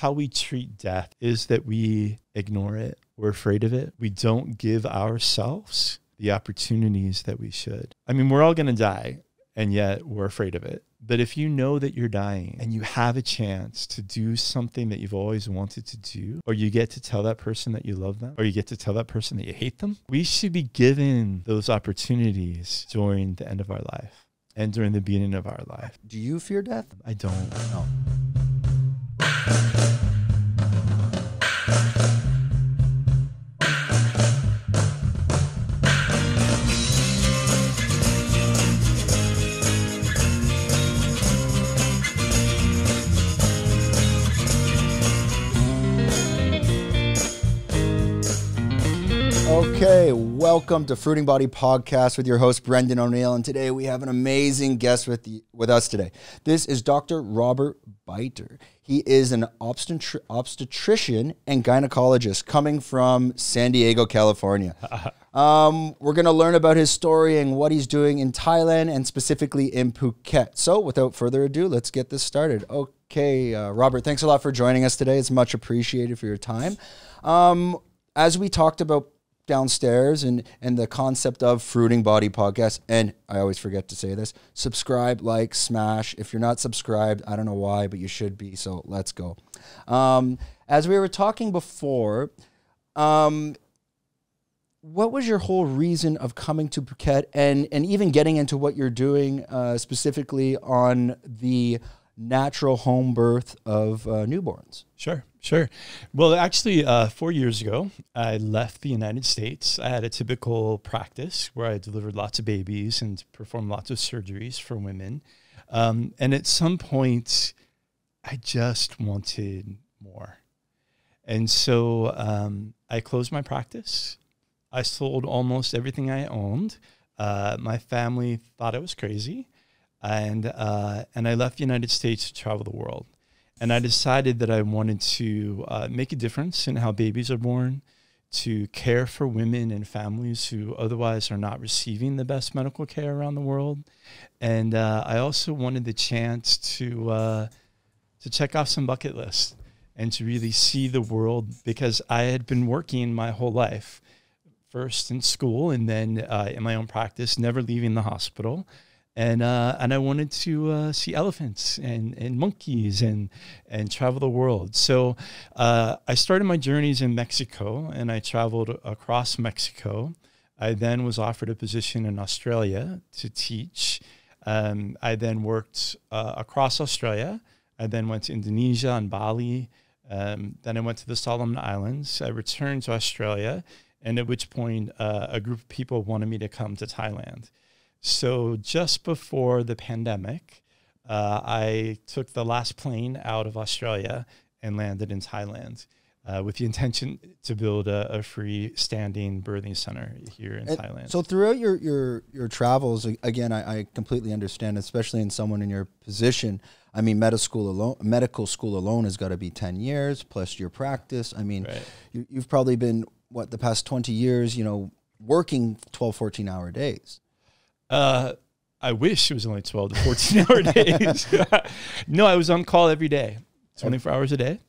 how we treat death is that we ignore it. We're afraid of it. We don't give ourselves the opportunities that we should. I mean, we're all going to die, and yet we're afraid of it. But if you know that you're dying and you have a chance to do something that you've always wanted to do, or you get to tell that person that you love them, or you get to tell that person that you hate them, we should be given those opportunities during the end of our life and during the beginning of our life. Do you fear death? I don't. No. Okay, welcome to Fruiting Body Podcast with your host, Brendan O'Neill. And today we have an amazing guest with us today. This is Dr. Robert Biter. He is an obstetrician and gynecologist coming from San Diego, California. We're going to learn about his story and what he's doing in Thailand and specifically in Phuket. So without further ado, let's get this started. Okay, Robert, thanks a lot for joining us today. It's much appreciated for your time. As we talked about downstairs and the concept of Fruiting Body Podcast, and I always forget to say this, subscribe, like, smash. If you're not subscribed, I don't know why, but you should be, so let's go. As we were talking before, what was your whole reason of coming to Phuket and even getting into what you're doing specifically on the natural home birth of newborns? Sure. Well, actually, 4 years ago, I left the United States. I had a typical practice where I delivered lots of babies and performed lots of surgeries for women. And at some point, I just wanted more. And so I closed my practice. I sold almost everything I owned. My family thought I was crazy. And I left the United States to travel the world. And I decided that I wanted to make a difference in how babies are born, to care for women and families who otherwise are not receiving the best medical care around the world. And I also wanted the chance to check off some bucket lists and to really see the world, because I had been working my whole life, first in school and then in my own practice, never leaving the hospital. And I wanted to see elephants and monkeys and travel the world. So I started my journeys in Mexico, and I traveled across Mexico. I then was offered a position in Australia to teach. I then worked across Australia. I then went to Indonesia and Bali. Then I went to the Solomon Islands. I returned to Australia, and at which point a group of people wanted me to come to Thailand. So just before the pandemic, I took the last plane out of Australia and landed in Thailand with the intention to build a freestanding birthing center here in Thailand. So throughout your travels, again, I completely understand, especially in someone in your position. I mean, medical school alone has got to be 10 years plus your practice. I mean, right. You've probably been, the past 20 years, working 12, 14-hour days. I wish it was only 12 to 14-hour days. No, I was on call every day, 24 hours a day.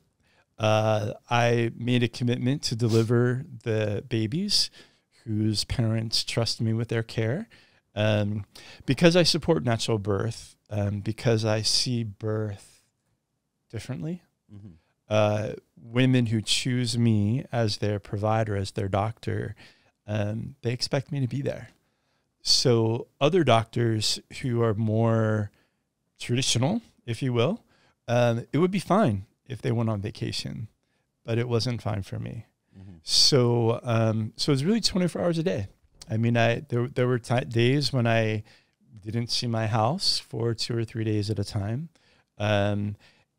I made a commitment to deliver the babies whose parents trusted me with their care. Because I support natural birth, because I see birth differently. Mm-hmm. Women who choose me as their provider, as their doctor, they expect me to be there. So other doctors who are more traditional, if you will, it would be fine if they went on vacation, but it wasn't fine for me. Mm-hmm. So it was really 24 hours a day. I mean, there were days when I didn't see my house for 2 or 3 days at a time, and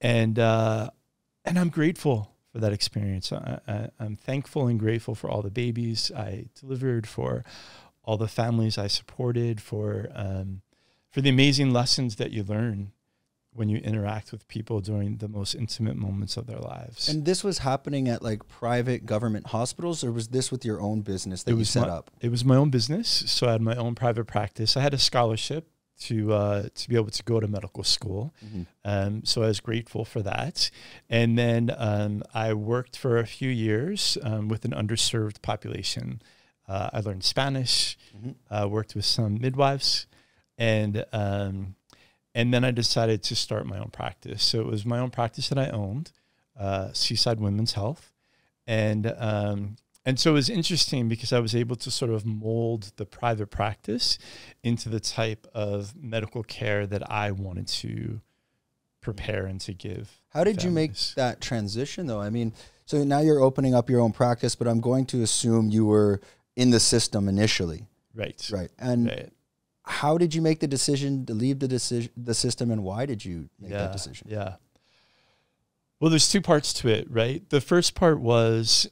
I'm grateful for that experience. I'm thankful and grateful for all the babies I delivered, for all the families I supported, for the amazing lessons that you learn when you interact with people during the most intimate moments of their lives. And this was happening at like private government hospitals, or was this with your own business that you set up? It was my own business. So I had my own private practice. I had a scholarship to be able to go to medical school. So I was grateful for that. And then I worked for a few years with an underserved population. I learned Spanish, worked with some midwives, and then I decided to start my own practice. So it was my own practice that I owned, Seaside Women's Health. And so it was interesting because I was able to sort of mold the private practice into the type of medical care that I wanted to prepare and to give. How did you make that transition, though? I mean, so now you're opening up your own practice, but I'm going to assume you were in the system initially. Right. Right. And how did you make the decision to leave the system, and why did you make that decision? Yeah. Well, there's two parts to it, right? The first part was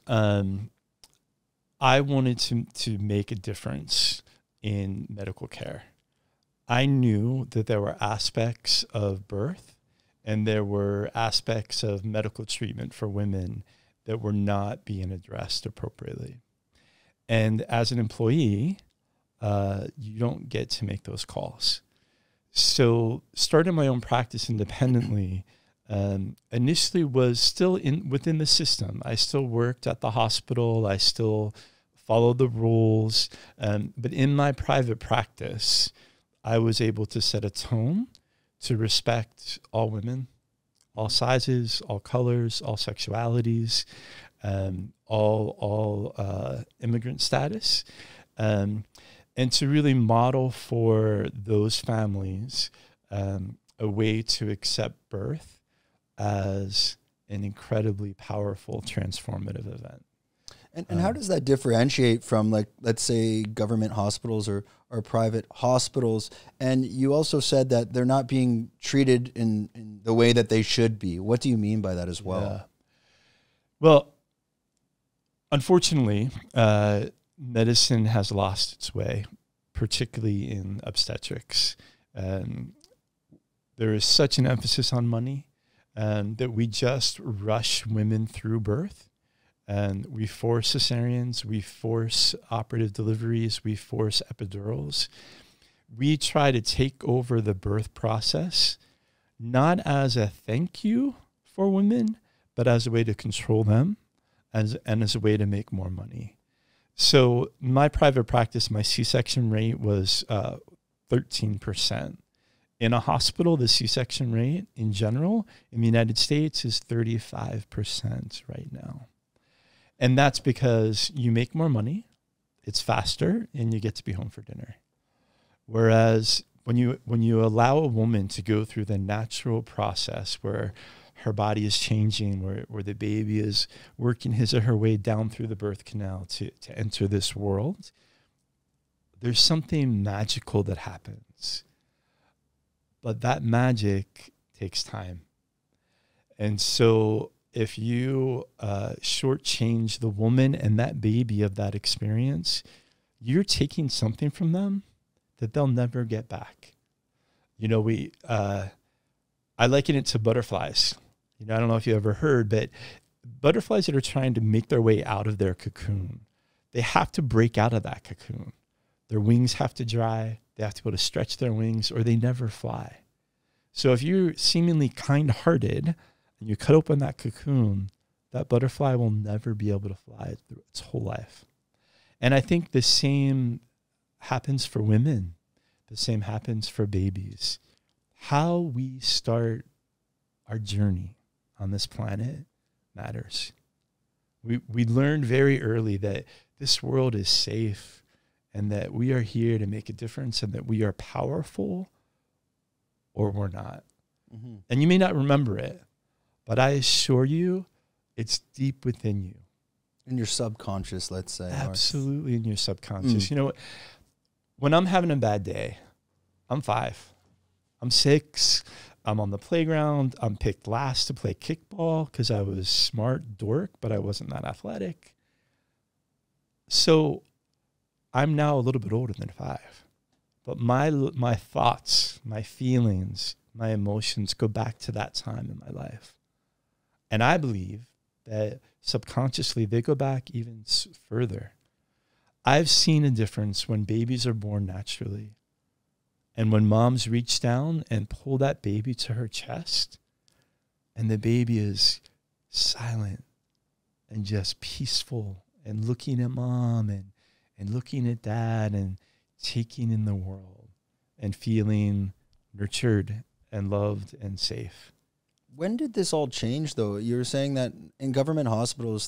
I wanted to make a difference in medical care. I knew that there were aspects of birth and there were aspects of medical treatment for women that were not being addressed appropriately. And as an employee, you don't get to make those calls. So starting my own practice independently initially was still within the system. I still worked at the hospital. I still followed the rules. But in my private practice, I was able to set a tone to respect all women, all sizes, all colors, all sexualities, all immigrant status, and to really model for those families a way to accept birth as an incredibly powerful, transformative event. And how does that differentiate from, like, let's say government hospitals or private hospitals? And you also said that they're not being treated in the way that they should be. What do you mean by that as well? Yeah. Well, unfortunately, medicine has lost its way, particularly in obstetrics. There is such an emphasis on money that we just rush women through birth. And we force cesareans, we force operative deliveries, we force epidurals. We try to take over the birth process, not as a thank you for women, but as a way to control them and as a way to make more money. So my private practice, my C-section rate was 13%. In a hospital, the C-section rate in general in the United States is 35% right now. And that's because you make more money, it's faster, and you get to be home for dinner. Whereas when you allow a woman to go through the natural process where her body is changing, where the baby is working his or her way down through the birth canal to enter this world, there's something magical that happens. But that magic takes time. And so if you shortchange the woman and that baby of that experience, you're taking something from them that they'll never get back. You know, I liken it to butterflies. You know, I don't know if you ever heard, but butterflies that are trying to make their way out of their cocoon, they have to break out of that cocoon. Their wings have to dry. They have to be able to stretch their wings, or they never fly. So if you're seemingly kind-hearted, and you cut open that cocoon, that butterfly will never be able to fly through its whole life. And I think the same happens for women. The same happens for babies. How we start our journey on this planet matters. We learned very early that this world is safe and that we are here to make a difference and that we are powerful or we're not. Mm-hmm. And you may not remember it, but I assure you, it's deep within you. In your subconscious, let's say. Absolutely in your subconscious. You know what? When I'm having a bad day, I'm 5. I'm 6. I'm on the playground. I'm picked last to play kickball because I was smart dork, but I wasn't that athletic. So I'm now a little bit older than 5. But my thoughts, my feelings, my emotions go back to that time in my life. And I believe that subconsciously they go back even further. I've seen a difference when babies are born naturally And when moms reach down and pull that baby to her chest, and the baby is silent and just peaceful and looking at mom and looking at dad and taking in the world and feeling nurtured and loved and safe. When did this all change, though? You were saying that in government hospitals,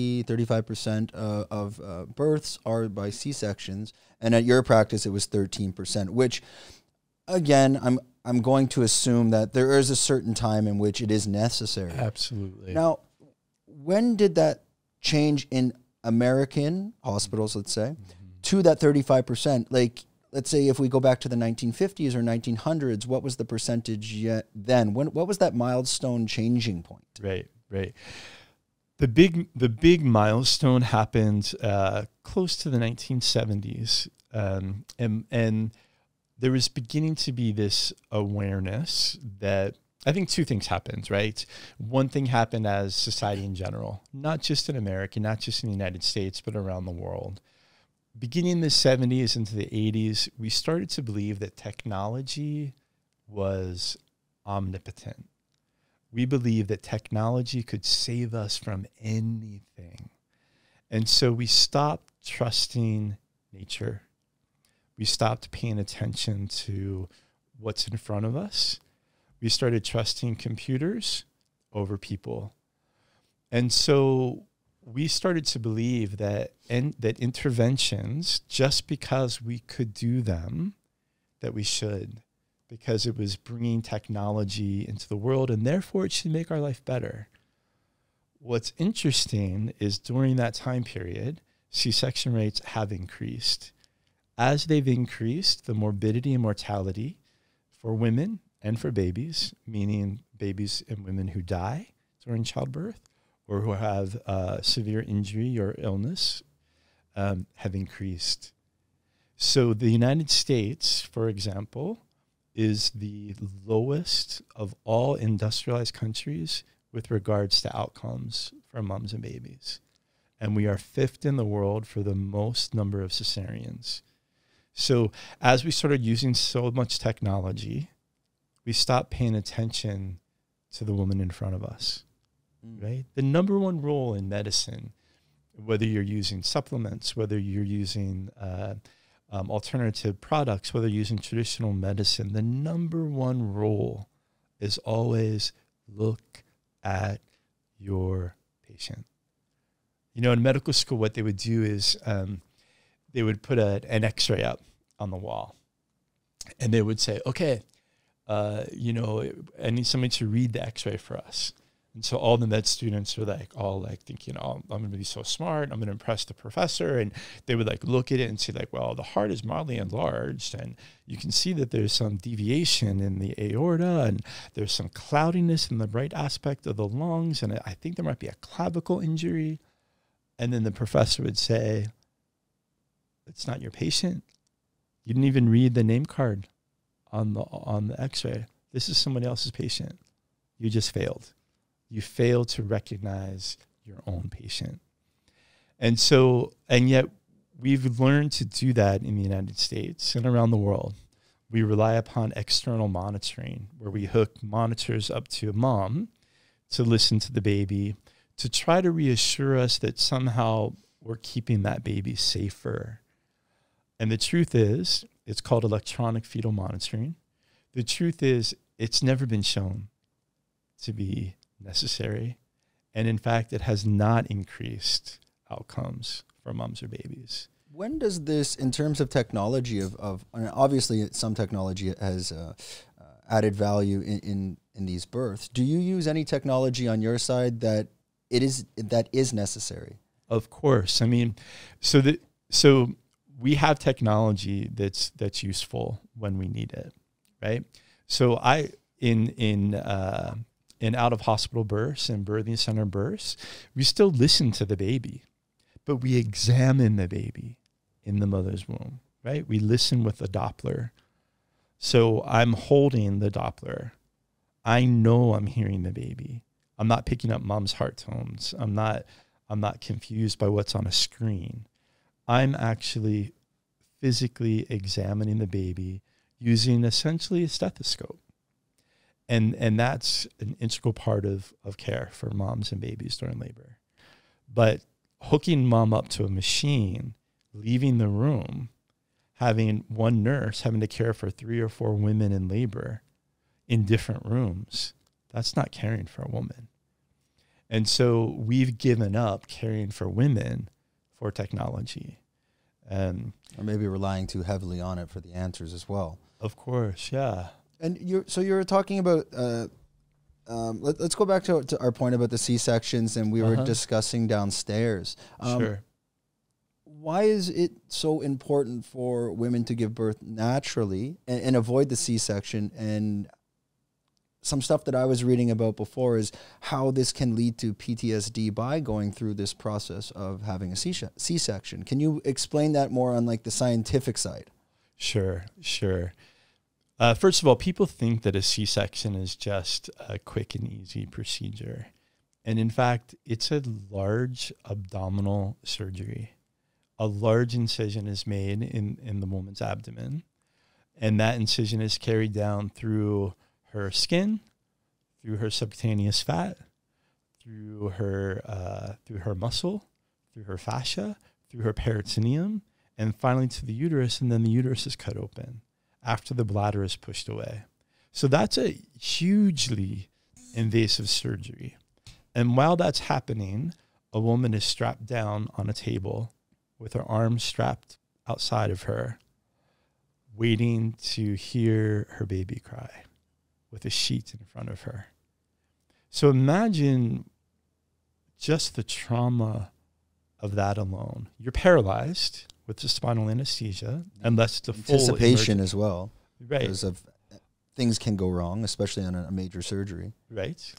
35% of births are by C-sections, and at your practice, it was 13%, which, again, I'm going to assume that there is a certain time in which it is necessary. Absolutely. Now, when did that change in American hospitals, let's say, to that 35%? Like, let's say if we go back to the 1950s or 1900s, what was the percentage then? What was that milestone changing point? Right. The big milestone happened close to the 1970s, and there was beginning to be this awareness that I think two things happened, right? One thing happened as society in general, not just in America, not just in the United States, but around the world. Beginning in the 70s into the 80s, we started to believe that technology was omnipotent. We believed that technology could save us from anything. And so we stopped trusting nature. We stopped paying attention to what's in front of us. We started trusting computers over people. And so we started to believe that interventions, just because we could do them, that we should, because it was bringing technology into the world, and therefore it should make our life better. What's interesting is during that time period, C-section rates have increased. As they've increased, the morbidity and mortality for women and for babies, meaning babies and women who die during childbirth, or who have severe injury or illness, have increased. So the United States, for example, is the lowest of all industrialized countries with regards to outcomes for moms and babies. And we are 5th in the world for the most number of cesareans. So as we started using so much technology, we stopped paying attention to the woman in front of us. Right? The number one role in medicine, whether you're using supplements, whether you're using alternative products, whether you're using traditional medicine, the number one role is always look at your patient. You know, in medical school, what they would do is they would put an x-ray up on the wall, and they would say, okay, I need somebody to read the x-ray for us. And so all the med students are thinking, oh, I'm going to be so smart. I'm going to impress the professor. And they would look at it and say well, the heart is mildly enlarged. And you can see that there's some deviation in the aorta, and there's some cloudiness in the right aspect of the lungs. And I think there might be a clavicle injury. And then the professor would say, it's not your patient. You didn't even read the name card on the x-ray. This is somebody else's patient. You just failed. You fail to recognize your own patient. And yet we've learned to do that in the United States and around the world. We rely upon external monitoring, where we hook monitors up to a mom to listen to the baby, to try to reassure us that somehow we're keeping that baby safer. And the truth is, it's called electronic fetal monitoring. The truth is, it's never been shown to be necessary. And in fact, it has not increased outcomes for moms or babies. When does this, in terms of technology, obviously some technology has added value in these births. Do you use any technology on your side that is necessary? Of course. I mean, so we have technology that's useful when we need it, right? So in out-of-hospital births and birthing center births, we still listen to the baby, but we examine the baby in the mother's womb, right? We listen with a Doppler. So I'm holding the Doppler. I know I'm hearing the baby. I'm not picking up mom's heart tones. I'm not confused by what's on a screen. I'm actually physically examining the baby using essentially a stethoscope. And that's an integral part of care for moms and babies during labor. But hooking mom up to a machine, leaving the room, having one nurse having to care for 3 or 4 women in labor in different rooms, that's not caring for a woman. And so we've given up caring for women for technology. Or maybe relying too heavily on it for the answers as well. Of course, yeah. And you're talking about, let's go back to our point about the C-sections, and we were discussing downstairs. Sure. Why is it so important for women to give birth naturally and avoid the C-section? And some stuff that I was reading about before is how this can lead to PTSD by going through this process of having a C-section. Can you explain that more on like the scientific side? Sure. First of all, people think that a C-section is just a quick and easy procedure. And in fact, it's a large abdominal surgery. A large incision is made in the woman's abdomen, and that incision is carried down through her skin, through her subcutaneous fat, through her muscle, through her fascia, through her peritoneum, and finally to the uterus, and then the uterus is cut open after the bladder is pushed away. So that's a hugely invasive surgery. And while that's happening, a woman is strapped down on a table with her arms strapped outside of her, waiting to hear her baby cry with a sheet in front of her. So imagine just the trauma of that alone. You're paralyzed with the spinal anesthesia, unless the full anticipation as well. Right. Because of things can go wrong, especially on a major surgery. Right.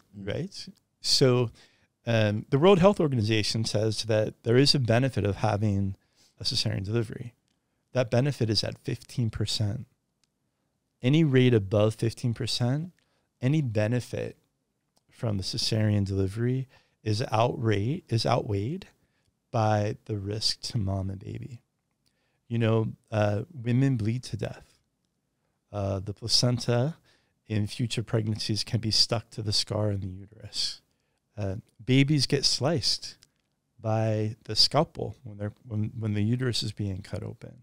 So the World Health Organization says that there is a benefit of having a cesarean delivery. That benefit is at 15%. Any rate above 15%, any benefit from the cesarean delivery is outweighed by the risk to mom and baby. You know, women bleed to death. The placenta in future pregnancies can be stuck to the scar in the uterus. Babies get sliced by the scalpel when the uterus is being cut open.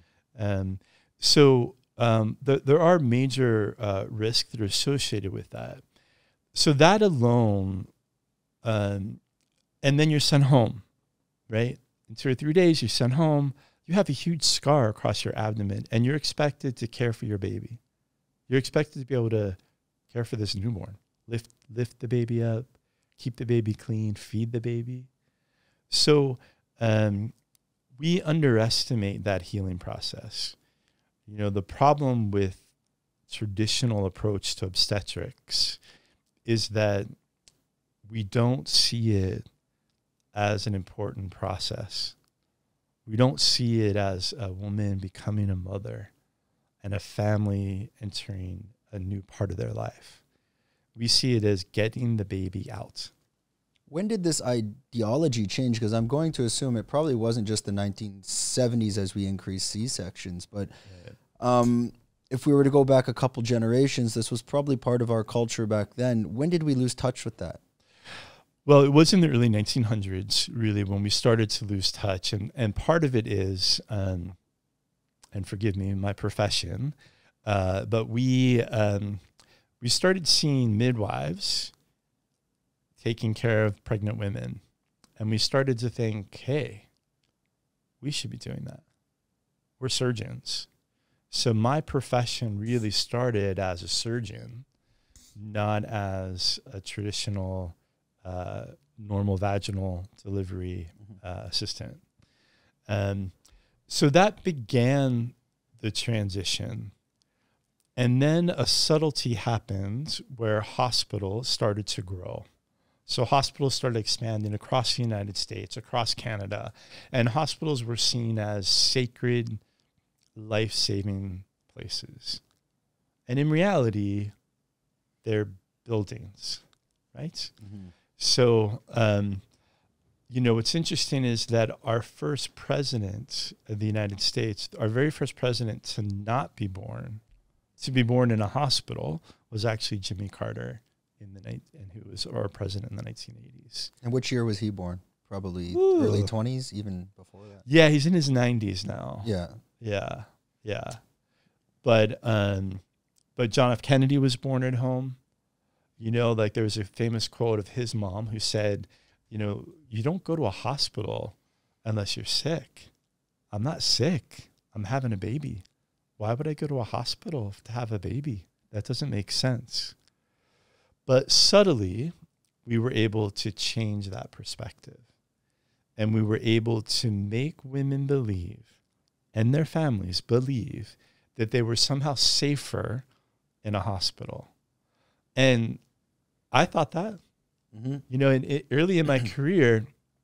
So there are major risks that are associated with that. So that alone, and then you're sent home, right? In 2 or 3 days, you're sent home. You have a huge scar across your abdomen, and you're expected to care for your baby. You're expected to be able to care for this newborn, lift the baby up, keep the baby clean, feed the baby. So we underestimate that healing process. You know, the problem with traditional approach to obstetrics is that we don't see it as an important process. We don't see it as a woman becoming a mother and a family entering a new part of their life. We see it as getting the baby out. When did this ideology change? Because I'm going to assume it probably wasn't just the 1970s as we increased C-sections, but if we were to go back a couple generations, this was probably part of our culture back then. When did we lose touch with that? Well, it was in the early 1900s, really, when we started to lose touch. And part of it is, and forgive me, my profession, but we started seeing midwives taking care of pregnant women. And we started to think, hey, we should be doing that. We're surgeons. So my profession really started as a surgeon, not as a traditional normal vaginal delivery assistant. So that began the transition. And then a subtlety happened where hospitals started to grow. So hospitals started expanding across the United States, across Canada, and hospitals were seen as sacred, life-saving places. And in reality, they're buildings, right? Mm-hmm. So, you know, what's interesting is that our first president of the United States, our very first president to not be born, to be born in a hospital was actually Jimmy Carter and who was our president in the 1980s. And which year was he born? Probably early 20s, even before that. Yeah, he's in his 90s now. Yeah. Yeah. But John F. Kennedy was born at home. You know, like there was a famous quote of his mom who said, you know, you don't go to a hospital unless you're sick. I'm not sick. I'm having a baby. Why would I go to a hospital to have a baby? That doesn't make sense. But subtly, we were able to change that perspective. And we were able to make women believe, and their families believe, that they were somehow safer in a hospital. And I thought that. Mm-hmm. You know, early in my career,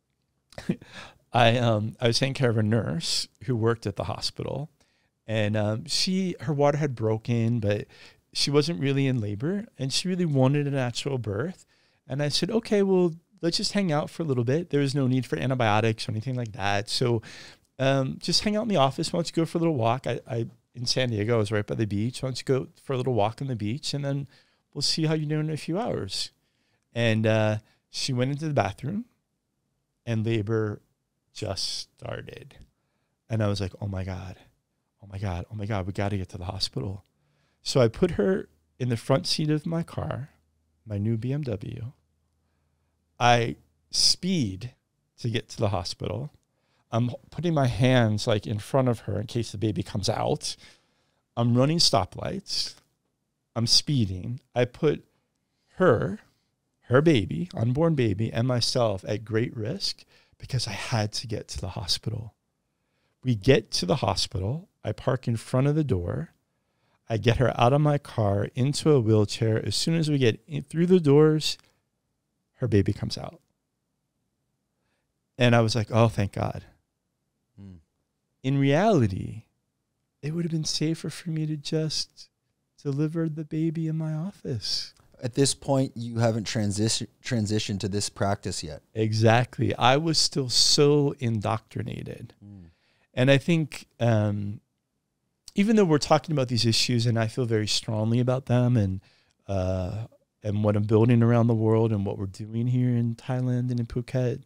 I was taking care of a nurse who worked at the hospital, and her water had broken, but she wasn't really in labor, and she really wanted a natural birth. And I said, okay, well, let's just hang out for a little bit. There was no need for antibiotics or anything like that. So just hang out in the office. Why don't you go for a little walk? I in San Diego, I was right by the beach. Why don't you go for a little walk on the beach, and then we'll see how you're doing in a few hours. And she went into the bathroom, and labor just started. And I was like, oh my God, we got to get to the hospital. So I put her in the front seat of my car, my new BMW. I speed to get to the hospital. I'm putting my hands like in front of her in case the baby comes out. I'm running stoplights. I'm speeding. I put her baby, unborn baby, and myself at great risk because I had to get to the hospital. We get to the hospital. I park in front of the door. I get her out of my car into a wheelchair. As soon as we get through the doors, her baby comes out. And I was like, oh, thank God. Mm. In reality, it would have been safer for me to just deliver the baby in my office. At this point, you haven't transitioned to this practice yet. Exactly. I was still so indoctrinated. Mm. And I think even though we're talking about these issues and I feel very strongly about them and what I'm building around the world and what we're doing here in Thailand and in Phuket,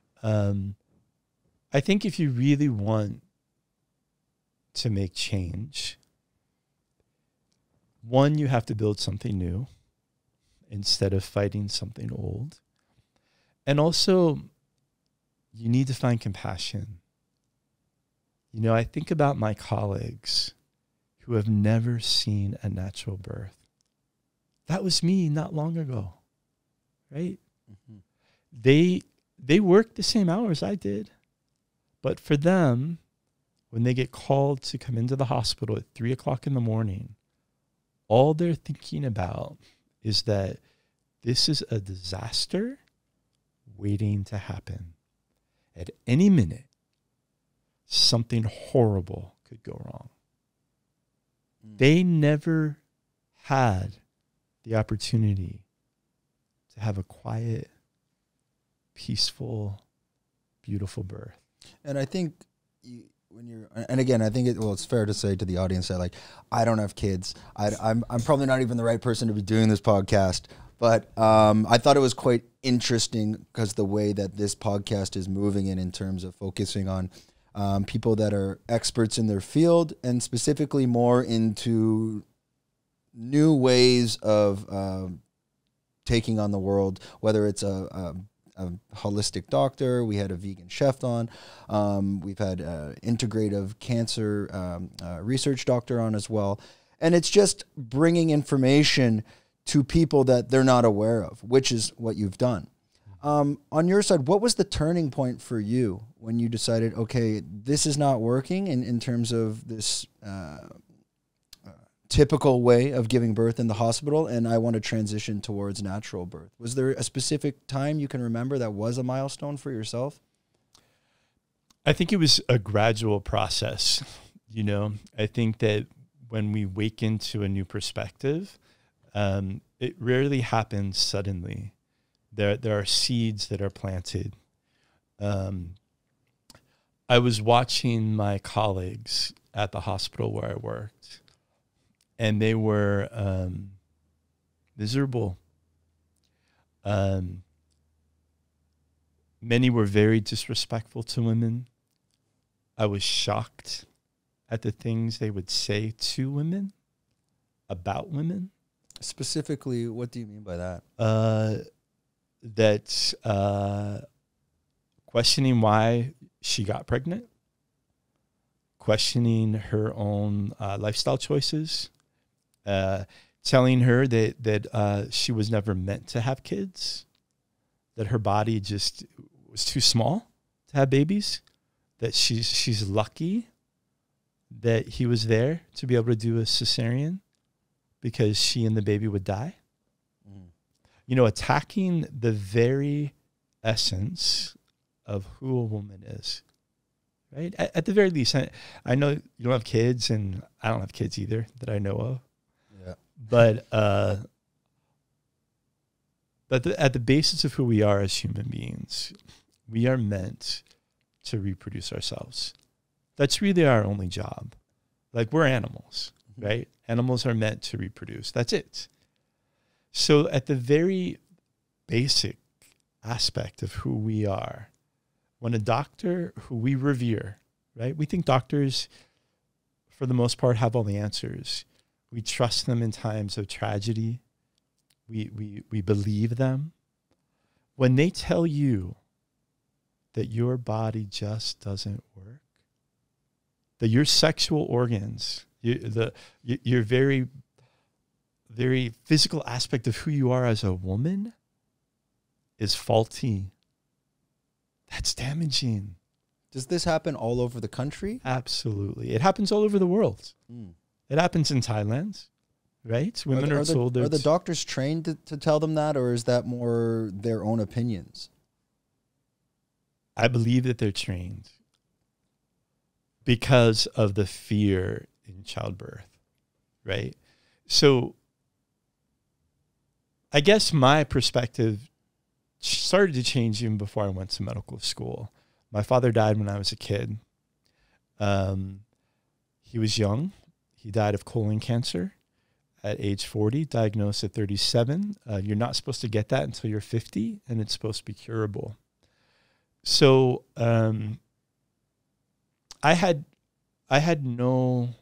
I think if you really want to make change, one, you have to build something new instead of fighting something old. And also, you need to find compassion. You know, I think about my colleagues who have never seen a natural birth. That was me not long ago, right? Mm-hmm. They work the same hours I did. But for them, when they get called to come into the hospital at 3 o'clock in the morning, all they're thinking about is that this is a disaster waiting to happen. At any minute, something horrible could go wrong. Mm. They never had the opportunity to have a quiet, peaceful, beautiful birth. And I think it's fair to say to the audience that, like, I don't have kids. I'm probably not even the right person to be doing this podcast. But I thought it was quite interesting because the way that this podcast is moving in terms of focusing on people that are experts in their field and specifically more into new ways of taking on the world, whether it's a holistic doctor. We had a vegan chef on. We've had integrative cancer research doctor on as well. And it's just bringing information to people that they're not aware of, which is what you've done. On your side, what was the turning point for you when you decided, okay, this is not working in terms of this typical way of giving birth in the hospital, and I want to transition towards natural birth? Was there a specific time you can remember that was a milestone for yourself? I think it was a gradual process. You know, I think that when we wake into a new perspective, it rarely happens suddenly. There are seeds that are planted. I was watching my colleagues at the hospital where I worked, and they were miserable. Many were very disrespectful to women. I was shocked at the things they would say to women, about women. Specifically, what do you mean by that? Questioning why she got pregnant, questioning her own lifestyle choices, telling her that she was never meant to have kids, that her body just was too small to have babies, that she's lucky that he was there to be able to do a cesarean because she and the baby would die. You know, attacking the very essence of who a woman is, right? At the very least, I know you don't have kids, and I don't have kids either that I know of. Yeah. But at the basis of who we are as human beings, we are meant to reproduce ourselves. That's really our only job. Like, we're animals, right? Animals are meant to reproduce. That's it. So at the very basic aspect of who we are, when a doctor who we revere, right? We think doctors, for the most part, have all the answers. We trust them in times of tragedy. We believe them. When they tell you that your body just doesn't work, that your sexual organs, your very, very physical aspect of who you are as a woman is faulty, that's damaging. Does this happen all over the country? Absolutely. It happens all over the world. It happens in Thailand, right? Women are told... Are the doctors trained to tell them that, or is that more their own opinions? I believe that they're trained because of the fear in childbirth, right? So I guess my perspective started to change even before I went to medical school. My father died when I was a kid. He was young. He died of colon cancer at age 40, diagnosed at 37. You're not supposed to get that until you're 50, and it's supposed to be curable. So I had no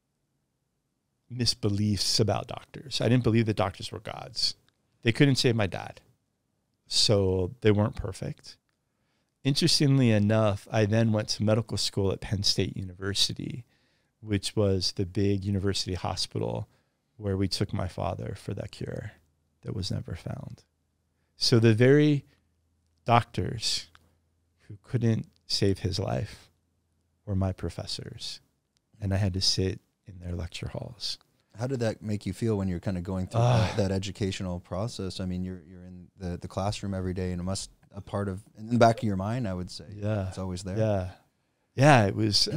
misbeliefs about doctors. I didn't believe that doctors were gods. They couldn't save my dad, so they weren't perfect. Interestingly enough, I then went to medical school at Penn State University, which was the big university hospital where we took my father for that cure that was never found. So the very doctors who couldn't save his life were my professors, and I had to sit in their lecture halls. How did that make you feel when you're kind of going through that educational process? I mean, you're in the classroom every day, and it must a part of in the back of your mind, I would say. Yeah, it's always there. Yeah. It was.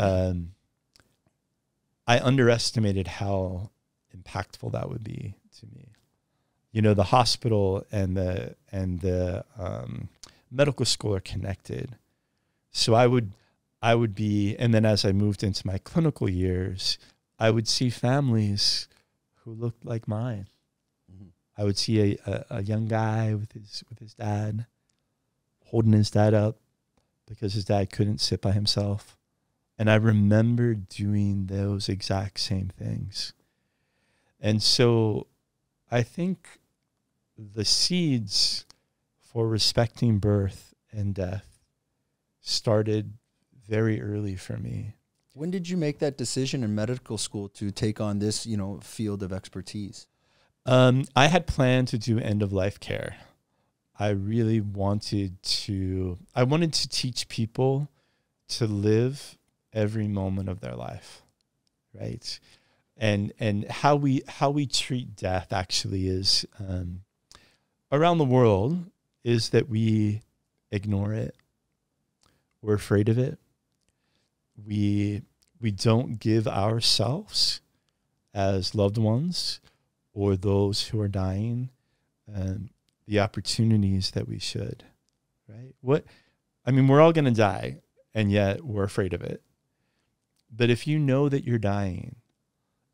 I underestimated how impactful that would be to me. You know, the hospital and the medical school are connected, so I would be, and then as I moved into my clinical years, I would see families who looked like mine. I would see a young guy with his dad, holding his dad up because his dad couldn't sit by himself. And I remember doing those exact same things. And so I think the seeds for respecting birth and death started very early for me. When did you make that decision in medical school to take on this, field of expertise? I had planned to do end-of-life care. I really wanted to teach people to live every moment of their life, right? And how we treat death actually is around the world is that we ignore it. We're afraid of it. We don't give ourselves as loved ones or those who are dying the opportunities that we should, right? We're all going to die, and yet we're afraid of it. But if you know that you're dying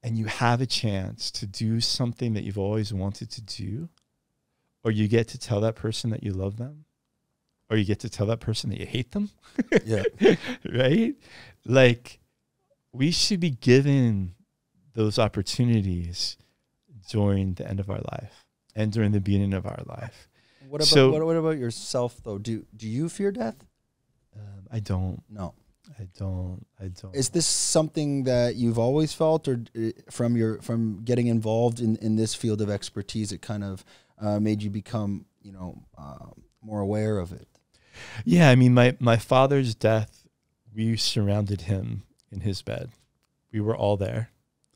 and you have a chance to do something that you've always wanted to do, or you get to tell that person that you love them, or you get to tell that person that you hate them. Yeah. Right? Like, we should be given those opportunities during the end of our life and during the beginning of our life. What about what about yourself though? Do you fear death? I don't. No. I don't. Is this something that you've always felt, or from getting involved in this field of expertise, it kind of made you become, more aware of it? Yeah, I mean, my father's death, we surrounded him in his bed. We were all there.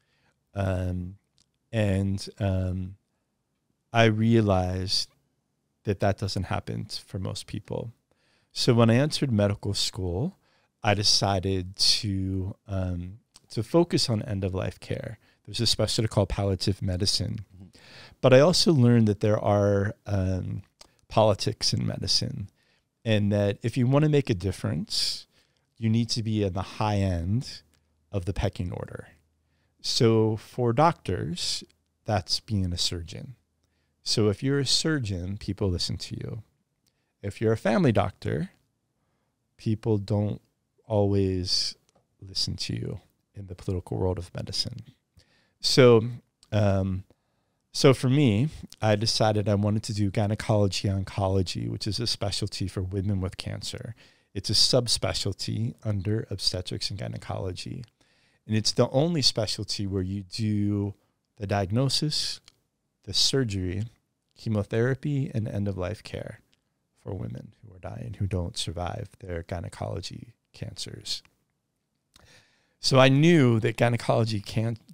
I realized that doesn't happen for most people. So when I entered medical school, I decided to focus on end-of-life care. There's a specialty called palliative medicine. Mm-hmm. But I also learned that there are politics in medicine, and that if you want to make a difference, you need to be in the high end of the pecking order. So for doctors, that's being a surgeon. So if you're a surgeon, people listen to you. If you're a family doctor, people don't always listen to you in the political world of medicine. So for me, I decided I wanted to do gynecology oncology, which is a specialty for women with cancer. It's a subspecialty under obstetrics and gynecology. And it's the only specialty where you do the diagnosis, the surgery, chemotherapy, and end-of-life care for women who are dying, who don't survive their gynecology cancers. So I knew that gynecology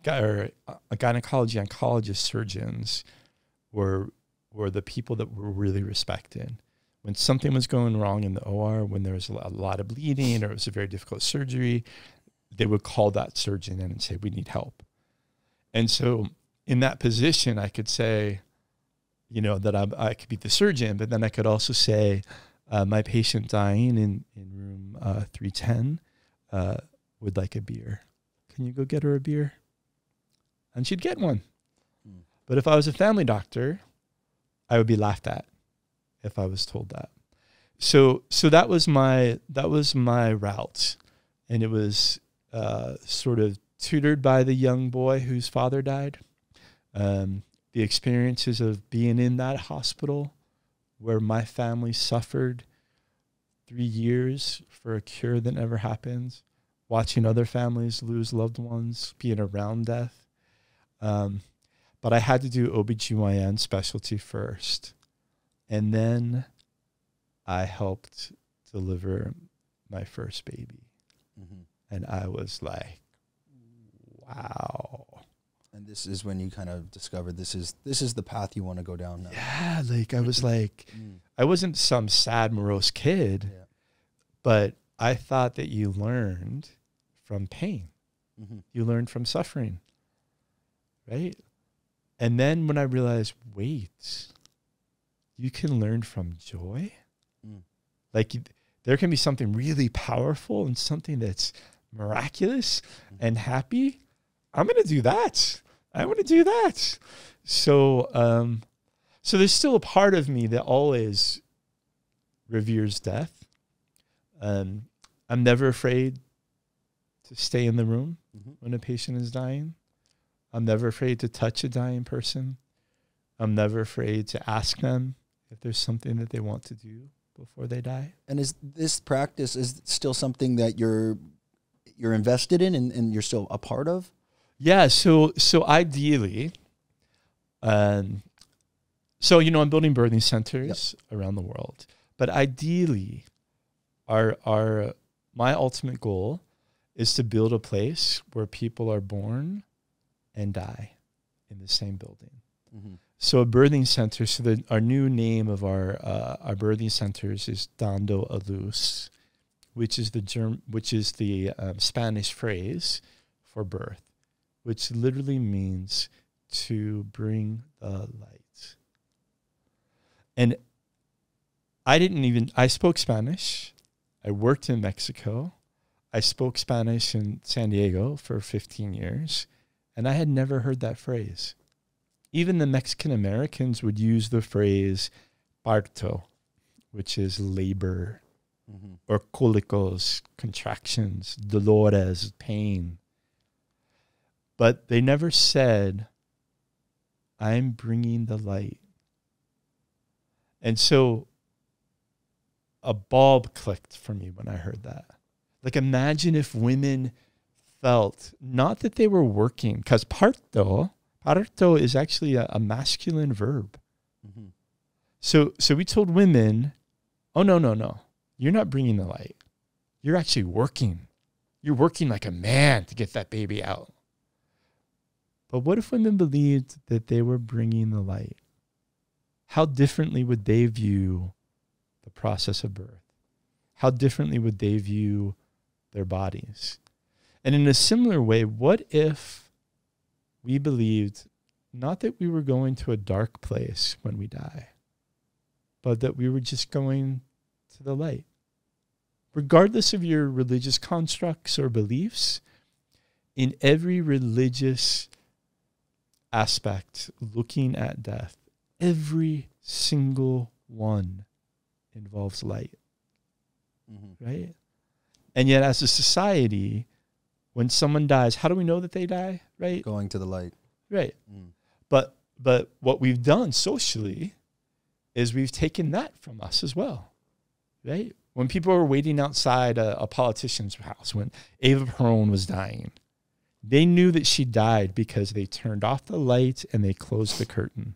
oncologist surgeons were the people that were really respected. When something was going wrong in the OR, when there was a lot of bleeding or it was a very difficult surgery, they would call that surgeon in and say, we need help. And so in that position, I could say, that I could be the surgeon, but then I could also say, my patient dying in room 310 would like a beer. Can you go get her a beer? And she'd get one. Mm. But if I was a family doctor, I would be laughed at if I was told that. So that was my route. And it was sort of tutored by the young boy whose father died. The experiences of being in that hospital where my family suffered 3 years for a cure that never happened, watching other families lose loved ones, being around death. But I had to do OBGYN specialty first. And then I helped deliver my first baby. Mm-hmm. And I was like, wow. And this is when you kind of discovered this is the path you want to go down now. Yeah, like I was like, I wasn't some sad, morose kid, but I thought that you learned from pain. Mm-hmm. You learned from suffering, right? And then when I realized, wait, you can learn from joy? Like there can be something really powerful and something that's miraculous and happy. I'm going to do that. I want to do that. So there's still a part of me that always reveres death. I'm never afraid to stay in the room when a patient is dying. I'm never afraid to touch a dying person. I'm never afraid to ask them if there's something that they want to do before they die. And is this practice is still something that you're invested in and you're still a part of? Yeah, so ideally, I'm building birthing centers around the world, but ideally, my ultimate goal is to build a place where people are born and die in the same building. Mm-hmm. So a birthing center. So our new name of our birthing centers is Dando a luz, which is the Spanish phrase for birth, which literally means to bring the light. And I spoke Spanish. I worked in Mexico. I spoke Spanish in San Diego for 15 years. And I had never heard that phrase. Even the Mexican Americans would use the phrase parto, which is labor, or cólicos, contractions, dolores, pain. But they never said, I'm bringing the light. And so a bulb clicked for me when I heard that. Like, imagine if women felt, not that they were working, because parto is actually a masculine verb. So we told women, oh, no. You're not bringing the light. You're actually working. You're working like a man to get that baby out. But what if women believed that they were bringing the light? How differently would they view the process of birth? How differently would they view their bodies? And in a similar way, what if we believed not that we were going to a dark place when we die, but that we were just going to the light? Regardless of your religious constructs or beliefs, in every religious aspect looking at death, every single one involves light, right? And yet as a society, when someone dies, how do we know that they die, right? Going to the light. Right. But what we've done socially is we've taken that from us as well, right? When people were waiting outside a politician's house, when Ava Perón was dying, they knew that she died because they turned off the light and they closed the curtain.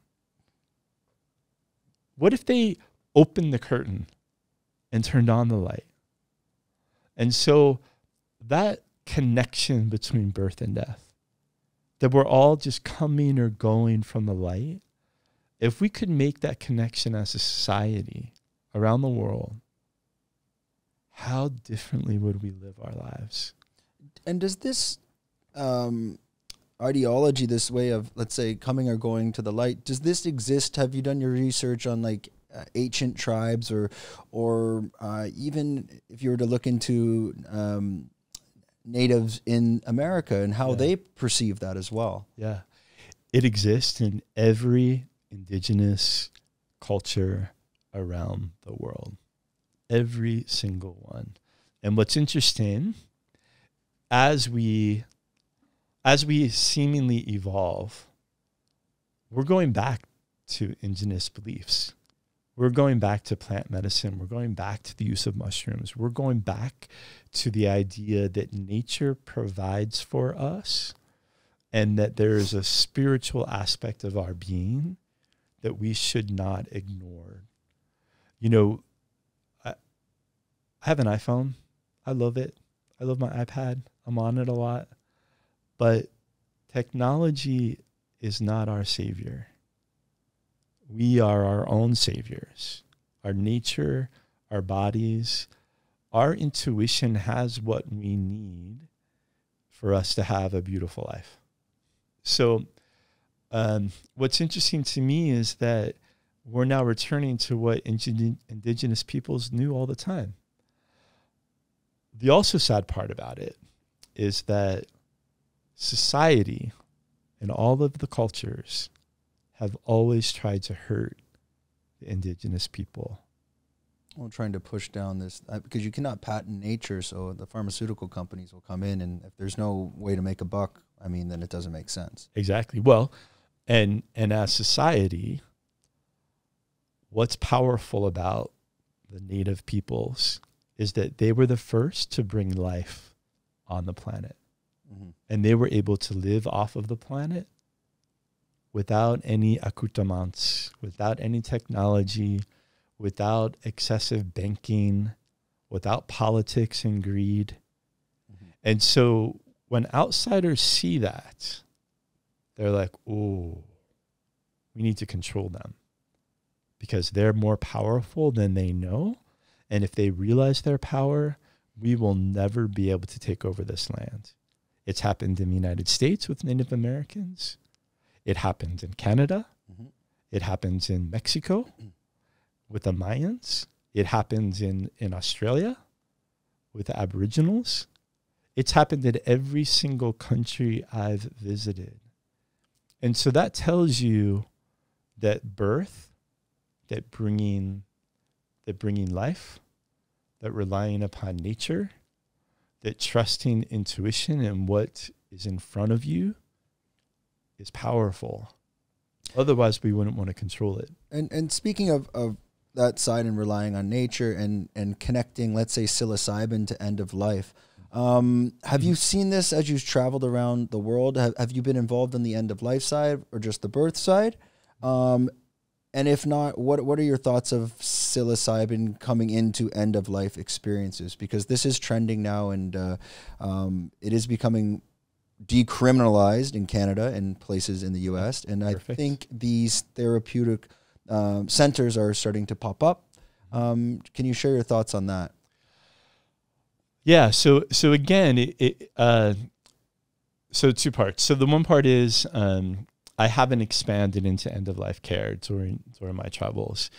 What if they opened the curtain and turned on the light? And so that connection between birth and death, that we're all just coming or going from the light, if we could make that connection as a society around the world, how differently would we live our lives? And does this ideology, this way of, let's say, coming or going to the light, does this exist? Have you done your research on like ancient tribes or even if you were to look into natives in America and how they perceive that as well? Yeah, it exists in every indigenous culture around the world. Every single one. And what's interesting, as we seemingly evolve, we're going back to indigenous beliefs. We're going back to plant medicine. We're going back to the use of mushrooms. We're going back to the idea that nature provides for us and that there is a spiritual aspect of our being that we should not ignore. You know, I have an iPhone. I love it. I love my iPad. I'm on it a lot. But technology is not our savior. We are our own saviors. Our nature, our bodies, our intuition has what we need for us to have a beautiful life. So what's interesting to me is that we're now returning to what indigenous peoples knew all the time. The also sad part about it is that society and all of the cultures have always tried to hurt the indigenous people. Well, trying to push down this, because you cannot patent nature, so the pharmaceutical companies will come in, and if there's no way to make a buck, I mean, then it doesn't make sense. Exactly. Well, and as society, what's powerful about the native peoples is that they were the first to bring life on the planet. And they were able to live off of the planet without any accoutrements, without any technology, without excessive banking, without politics and greed. And so when outsiders see that, they're like, oh, we need to control them because they're more powerful than they know. And if they realize their power, we will never be able to take over this land. It's happened in the United States with Native Americans. It happened in Canada. It happens in Mexico with the Mayans. It happens in Australia with the Aboriginals. it's happened in every single country I've visited. And so that tells you that birth, that bringing life, that relying upon nature, that trusting intuition and what is in front of you is powerful. Otherwise, we wouldn't want to control it. And speaking of that side and relying on nature and connecting, let's say, psilocybin to end of life, have you seen this as you've traveled around the world? Have you been involved in the end of life side or just the birth side? And if not, what are your thoughts of psilocybin coming into end of life experiences? Because this is trending now, and it is becoming decriminalized in Canada and places in the US. And I think these therapeutic centers are starting to pop up. Can you share your thoughts on that? Yeah. So again, so two parts. So the one part is, I haven't expanded into end of life care during my travels.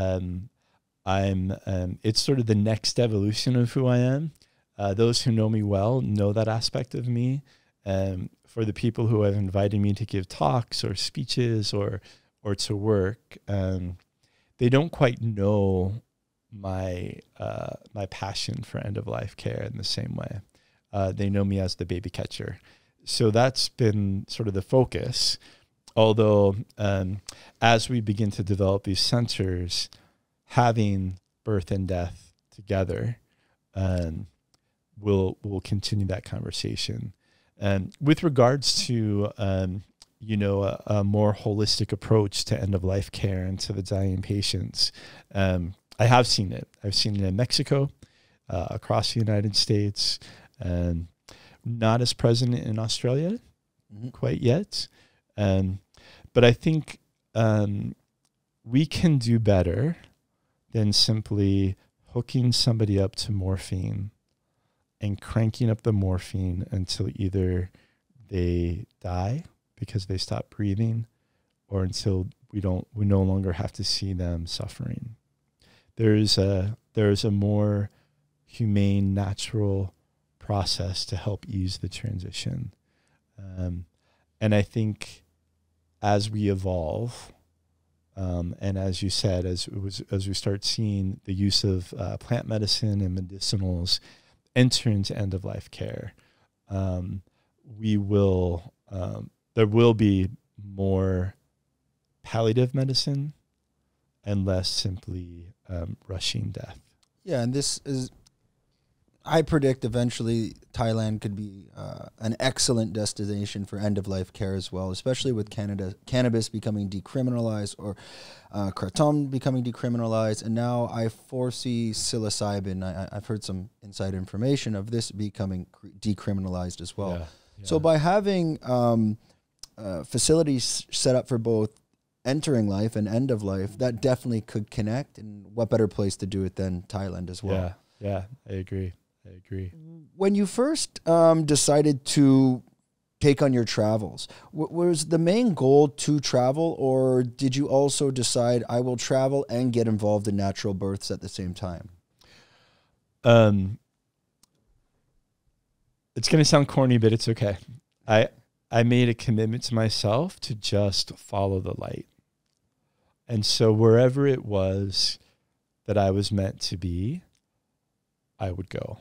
It's sort of the next evolution of who I am. Those who know me well know that aspect of me. For the people who have invited me to give talks or speeches or to work, they don't quite know my passion for end of life care in the same way. They know me as the baby catcher. So that's been sort of the focus. Although, as we begin to develop these centers, having birth and death together, we'll continue that conversation. With regards to, a more holistic approach to end of life care and to the dying patients, I have seen it. I've seen it in Mexico, across the United States, not as present in Australia quite yet. But I think we can do better than simply hooking somebody up to morphine and cranking up the morphine until either they die because they stop breathing or until we no longer have to see them suffering. There's a more humane, natural process to help ease the transition. And I think as we evolve, and as you said, as we start seeing the use of plant medicine and medicinals enter into end of life care, there will be more palliative medicine and less simply rushing death. Yeah, and this is, I predict eventually Thailand could be an excellent destination for end-of-life care as well, especially with cannabis becoming decriminalized or kratom becoming decriminalized. And now I foresee psilocybin. I've heard some inside information of this becoming decriminalized as well. Yeah. So by having facilities set up for both entering life and end of life, that definitely could connect. And what better place to do it than Thailand as well? Yeah, I agree. When you first decided to take on your travels, was the main goal to travel, or did you also decide I will travel and get involved in natural births at the same time? It's going to sound corny, but it's okay. I made a commitment to myself to just follow the light. And so wherever it was that I was meant to be, I would go.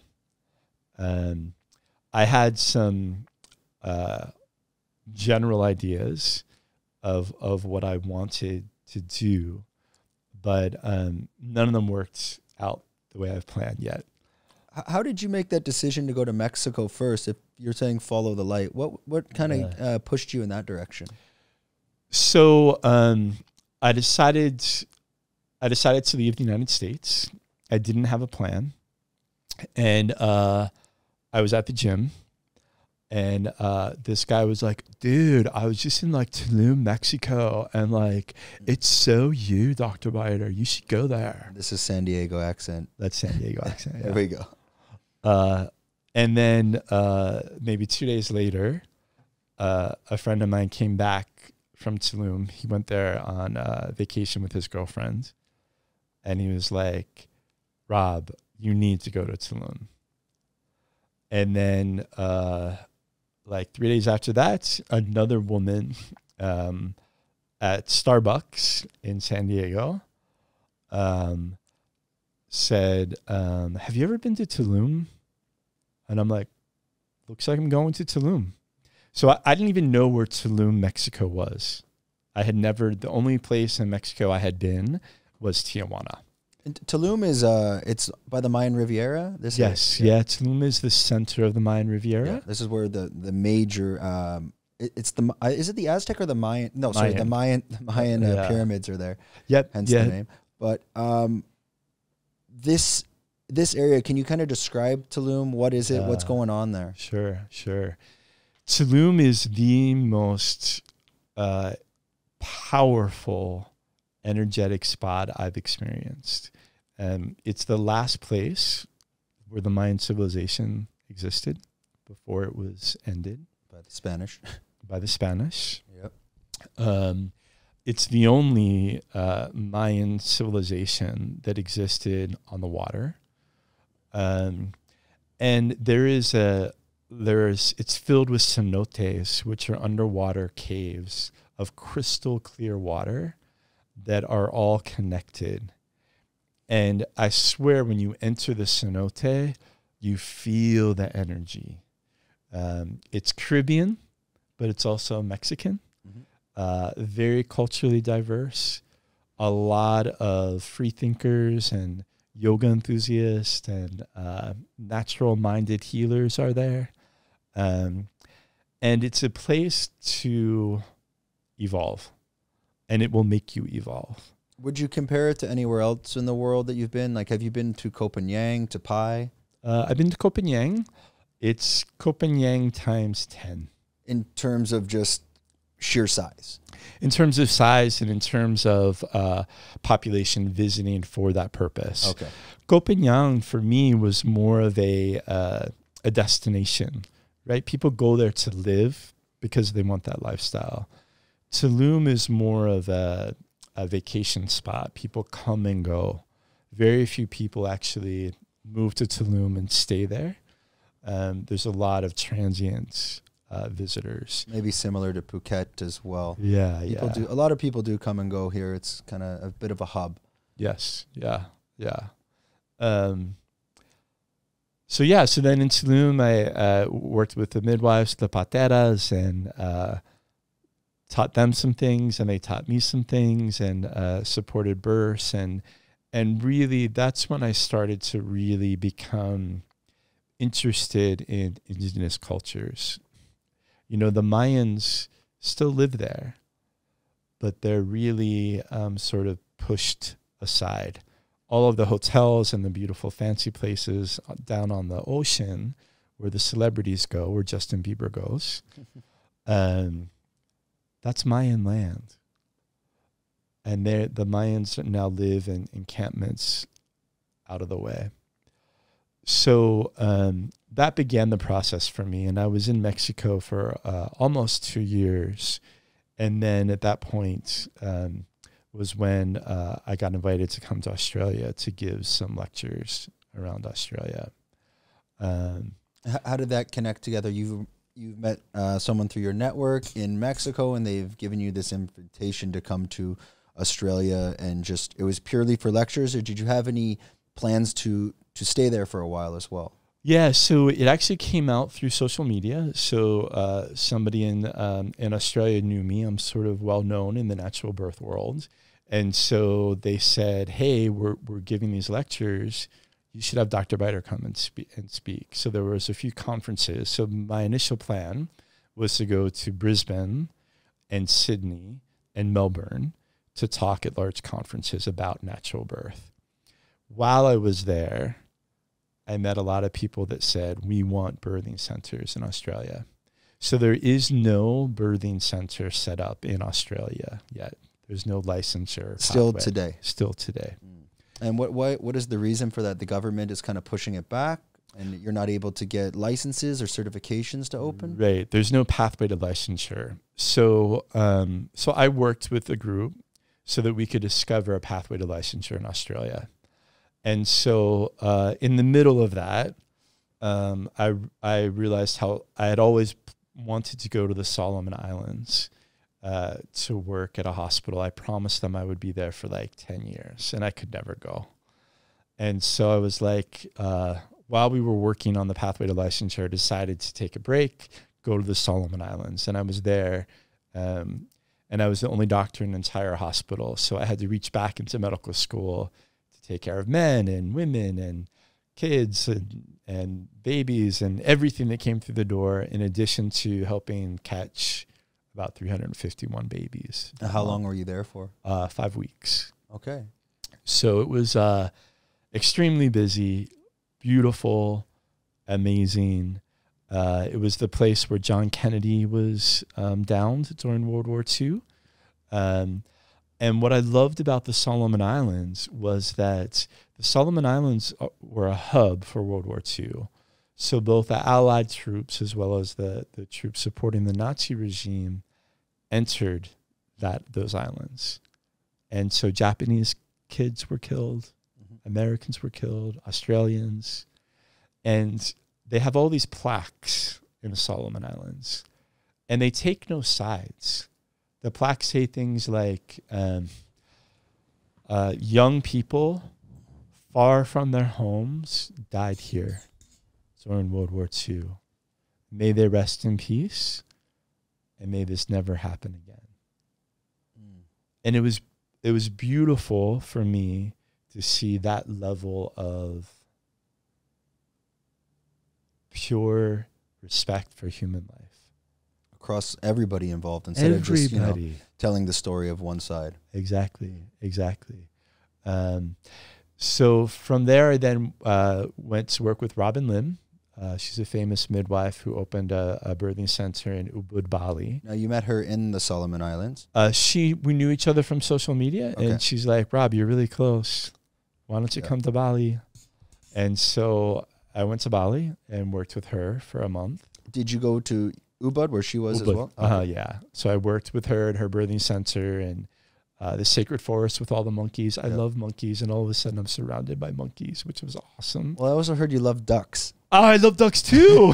I had some general ideas of what I wanted to do, but none of them worked out the way I've planned yet. How did you make that decision to go to Mexico first? If you're saying follow the light, what kind of pushed you in that direction? So I decided to leave the United States. I didn't have a plan, and I was at the gym, and this guy was like, dude, I was just in like Tulum, Mexico, and like, it's so you, Dr. Biter, you should go there. This is San Diego accent. That's San Diego accent. There we go. And then maybe 2 days later, a friend of mine came back from Tulum. He went there on vacation with his girlfriend, and he was like, Rob, you need to go to Tulum. And then like 3 days after that, another woman at Starbucks in San Diego said, have you ever been to Tulum? And I'm like, looks like I'm going to Tulum. So I didn't even know where Tulum, Mexico was. I had never, the only place in Mexico I had been was Tijuana. And Tulum is, it's by the Mayan Riviera? Yes, yeah. Tulum is the center of the Mayan Riviera. Yeah, this is where the major, it's the, is it the Aztec or the Mayan? No, sorry, the Mayan pyramids are there. Yep. Hence the name. But this area, can you kind of describe Tulum? What is it? What's going on there? Sure. Tulum is the most powerful, energetic spot I've experienced. It's the last place where the Mayan civilization existed before it was ended by the Spanish. Yep. It's the only Mayan civilization that existed on the water. And it's filled with cenotes, which are underwater caves of crystal clear water that are all connected. And I swear when you enter the cenote, you feel the energy. It's Caribbean, but it's also Mexican. Very culturally diverse. A lot of free thinkers and yoga enthusiasts and natural-minded healers are there. And it's a place to evolve, and it will make you evolve. Would you compare it to anywhere else in the world that you've been? Like, have you been to Copenhagen, to Pai? I've been to Copenhagen. It's Copenhagen times 10. In terms of just sheer size? In terms of size and in terms of population visiting for that purpose. Okay. Copenhagen, for me, was more of a destination, right? People go there to live because they want that lifestyle. Tulum is more of a vacation spot. People come and go. Very few people actually move to Tulum and stay there. There's a lot of transient visitors. Maybe similar to Phuket as well. Yeah, A lot of people do come and go here. It's kind of a bit of a hub. Yes, yeah. So then in Tulum, I worked with the midwives, the pateras, and taught them some things, and they taught me some things, and supported births, and really that's when I started to really become interested in indigenous cultures. You know, the Mayans still live there, but they're really sort of pushed aside. All of the hotels and the beautiful fancy places down on the ocean where the celebrities go, where Justin Bieber goes, that's Mayan land. And the Mayans now live in encampments out of the way. So that began the process for me. And I was in Mexico for almost 2 years. And then at that point was when I got invited to come to Australia to give some lectures around Australia. How did that connect together? You've met someone through your network in Mexico, and they've given you this invitation to come to Australia, and just it was purely for lectures, or did you have any plans to stay there for a while as well? Yeah, so it actually came out through social media. So somebody in Australia knew me. I'm sort of well known in the natural birth world, and so they said, "Hey, we're giving these lectures. You should have Dr. Biter come and speak." So there was a few conferences. So my initial plan was to go to Brisbane and Sydney and Melbourne to talk at large conferences about natural birth. While I was there, I met a lot of people that said, we want birthing centers in Australia. So there is no birthing center set up in Australia yet. There's no licensure. Still pathway. today. And what is the reason for that? The government is kind of pushing it back, and you're not able to get licenses or certifications to open? Right. There's no pathway to licensure. So so I worked with a group so that we could discover a pathway to licensure in Australia. And so in the middle of that, I realized how I had always wanted to go to the Solomon Islands to work at a hospital. I promised them I would be there for like 10 years, and I could never go. And so I was like, while we were working on the pathway to licensure, I decided to take a break, go to the Solomon Islands. And I was there, and I was the only doctor in the entire hospital. So I had to reach back into medical school to take care of men and women and kids and babies and everything that came through the door, in addition to helping catch about 351 babies. How long were you there for? 5 weeks. Okay. So it was extremely busy, beautiful, amazing. It was the place where John Kennedy was downed during World War II. And what I loved about the Solomon Islands was that the Solomon Islands were a hub for World War II. So both the Allied troops as well as the troops supporting the Nazi regime entered those islands. And so Japanese kids were killed, Americans were killed, Australians. And they have all these plaques in the Solomon Islands. And they take no sides. The plaques say things like, young people far from their homes died here during World War II. May they rest in peace, and may this never happen again. And it was beautiful for me to see that level of pure respect for human life. Across everybody involved, instead of just, telling the story of one side. Exactly. So from there, I then went to work with Robin Lim. She's a famous midwife who opened a birthing center in Ubud, Bali. Now, you met her in the Solomon Islands? We knew each other from social media, and she's like, Rob, you're really close. Why don't you come to Bali? And so I went to Bali and worked with her for a month. Did you go to Ubud, where she was as well? Yeah. So I worked with her at her birthing center and the sacred forest with all the monkeys. I love monkeys, and all of a sudden I'm surrounded by monkeys, which was awesome. Well, I also heard you love ducks. Oh, I love ducks too.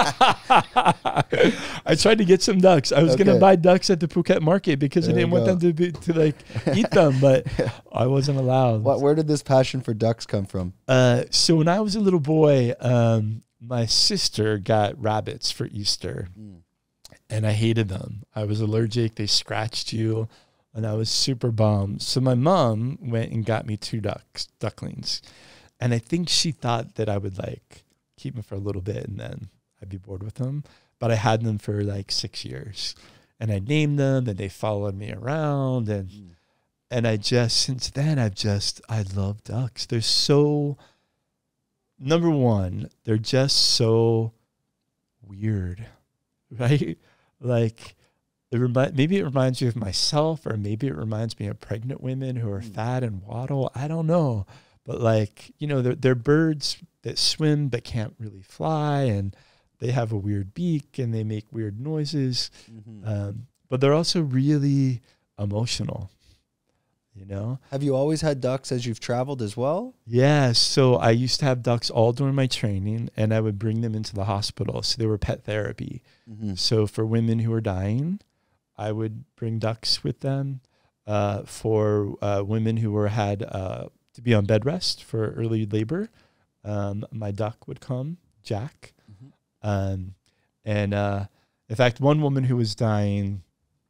I tried to get some ducks. I was going to buy ducks at the Phuket market because I didn't want them to eat them, but I wasn't allowed. Where did this passion for ducks come from? So when I was a little boy, my sister got rabbits for Easter, and I hated them. I was allergic. They scratched you, and I was super bummed. So my mom went and got me 2 ducklings, and I think she thought that I would keep them for a little bit and then I'd be bored with them. But I had them for 6 years, and I named them, and they followed me around, and I just, since then, I love ducks. They're so, number one, they're just so weird, right? Maybe it reminds me of myself, or maybe it reminds me of pregnant women who are fat and waddle. I don't know. But they're birds that swim but can't really fly, and they have a weird beak and they make weird noises. But they're also really emotional, Have you always had ducks as you've traveled as well? Yeah. So I used to have ducks all during my training, and I would bring them into the hospital. So they were pet therapy. So for women who were dying, I would bring ducks with them. For women who had to be on bed rest for early labor, my duck would come, Jack. And in fact, one woman who was dying,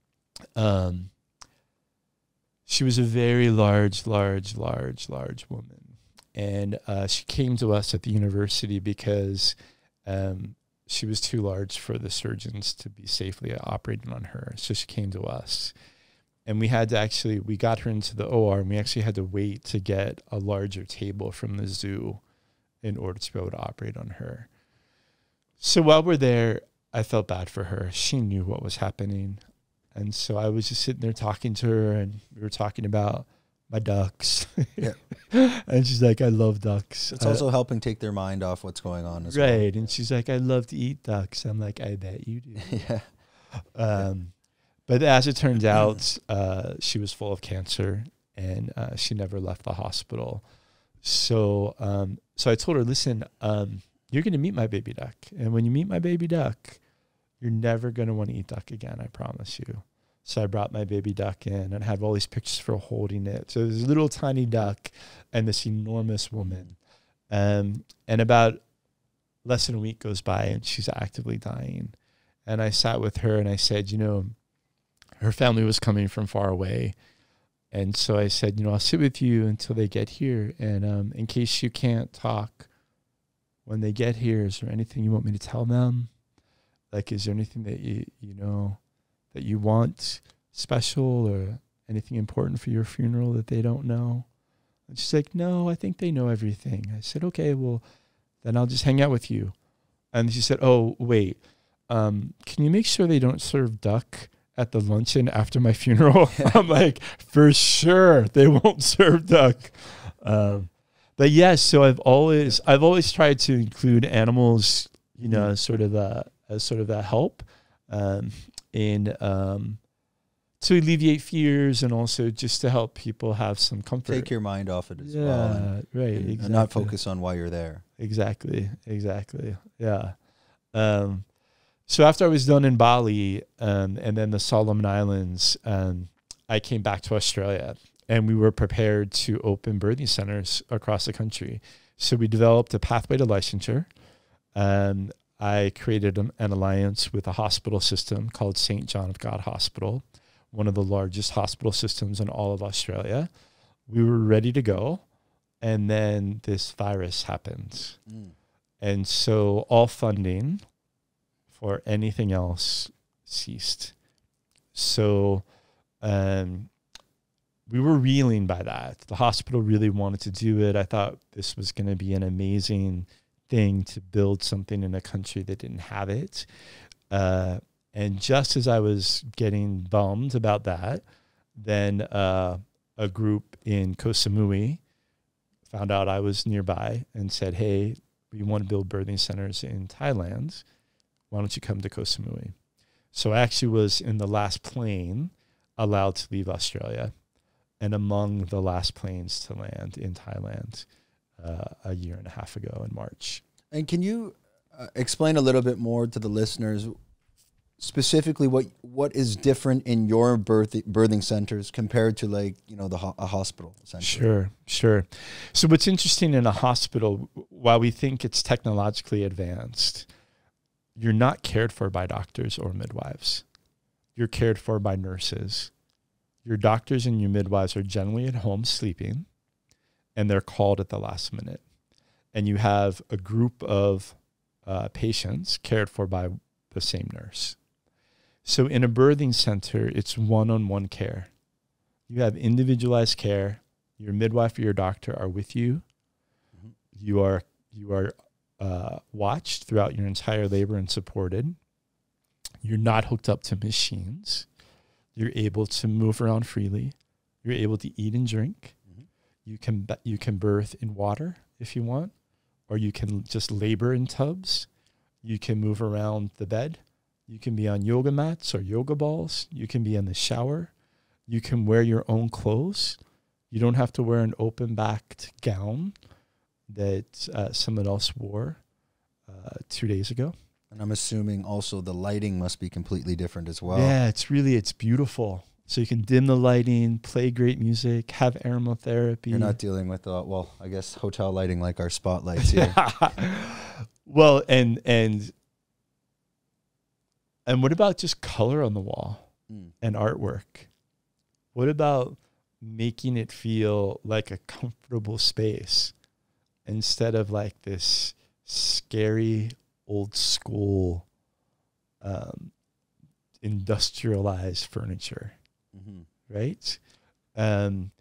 she was a very large woman. And she came to us at the university because she was too large for the surgeons to be safely operating on her. So she came to us. And we got her into the OR, and we actually had to wait to get a larger table from the zoo in order to be able to operate on her. So while we're there, I felt bad for her. She knew what was happening. And so I was just sitting there talking to her, and we were talking about my ducks. And she's like, I love ducks. It's also helping take their mind off what's going on as well. Right. And she's like, I love to eat ducks. I'm like, I bet you do. But as it turns out, she was full of cancer, and she never left the hospital. So I told her, listen, you're going to meet my baby duck. And when you meet my baby duck, you're never going to want to eat duck again, I promise you. So I brought my baby duck in and had all these pictures for holding it. So there's a little tiny duck and this enormous woman. And about less than a week goes by and she's actively dying. And I sat with her and I said, you know, her family was coming from far away. And so I said, you know, I'll sit with you until they get here. And in case you can't talk when they get here, is there anything you want me to tell them? Like, is there anything that you know, that you want special or anything important for your funeral that they don't know? And she's like, no, I think they know everything. I said, okay, well, then I'll just hang out with you. And she said, oh, wait, can you make sure they don't serve duck at the luncheon after my funeral? I'm like, for sure, they won't serve duck. But yes, so I've always tried to include animals, you know, as sort of a help, to alleviate fears and also just to help people have some comfort. Take your mind off it as well. And, right. Exactly. And not focus on why you're there. Exactly. Yeah. So after I was done in Bali and then the Solomon Islands, I came back to Australia and we were prepared to open birthing centers across the country. So we developed a pathway to licensure. I created an alliance with a hospital system called St. John of God Hospital, one of the largest hospital systems in all of Australia. We were ready to go. And then this virus happened. And so all funding for anything else ceased. So we were reeling by that. The hospital really wanted to do it. I thought this was going to be an amazing thing to build something in a country that didn't have it. And just as I was getting bummed about that, then a group in Koh Samui found out I was nearby and said, hey, we want to build birthing centers in Thailand. Why don't you come to Koh Samui? So I actually was in the last plane allowed to leave Australia and among the last planes to land in Thailand a year and a half ago in March. And can you explain a little bit more to the listeners, specifically what is different in your birthing centers compared to, like, you know, a hospital, essentially? Sure. So what's interesting in a hospital, while we think it's technologically advanced, you're not cared for by doctors or midwives. You're cared for by nurses. Your doctors and your midwives are generally at home sleeping, and they're called at the last minute. And you have a group of patients cared for by the same nurse. So in a birthing center, it's one-on-one care. You have individualized care. Your midwife or your doctor are with you. You are watched throughout your entire labor and supported. You're not hooked up to machines. You're able to move around freely. You're able to eat and drink. You can birth in water if you want, or you can just labor in tubs. You can move around the bed. You can be on yoga mats or yoga balls. You can be in the shower. You can wear your own clothes. You don't have to wear an open-backed gown that someone else wore 2 days ago. And I'm assuming also the lighting must be completely different as well. Yeah, it's beautiful. So you can dim the lighting, play great music, have aromatherapy. You're not dealing with, well, I guess hotel lighting like our spotlights here. Well, and what about just color on the wall and artwork? What about making it feel like a comfortable space instead of like this scary old school industrialized furniture, right? And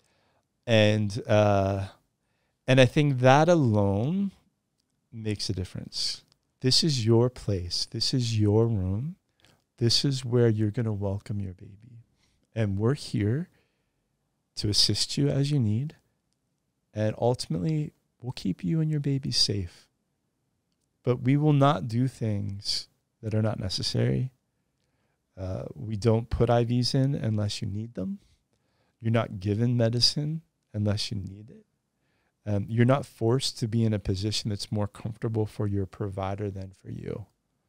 I think that alone makes a difference. This is your place. This is your room. This is where you're going to welcome your baby. And we're here to assist you as you need. And ultimately, we'll keep you and your baby safe. But we will not do things that are not necessary. We don't put IVs in unless you need them. You're not given medicine unless you need it. You're not forced to be in a position that's more comfortable for your provider than for you.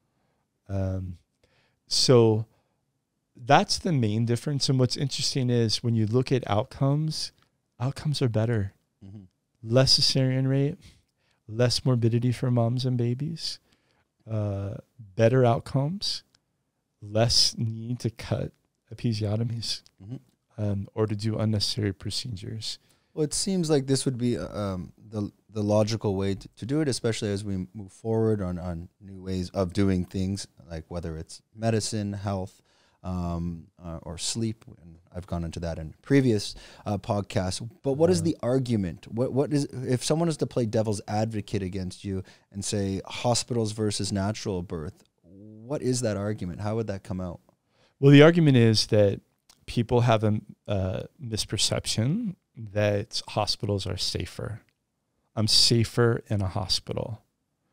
So that's the main difference. And what's interesting is when you look at outcomes are better. Mm-hmm. Less cesarean rate, less morbidity for moms and babies, better outcomes, less need to cut episiotomies or to do unnecessary procedures. Well, it seems like this would be the logical way to do it, especially as we move forward on new ways of doing things, like whether it's medicine, health, or sleep. And I've gone into that in previous podcasts. But what is the argument? What is, if someone is to play devil's advocate against you and say hospitals versus natural birth, what is that argument? How would that come out? Well, the argument is that people have a misperception that hospitals are safer. I'm safer in a hospital.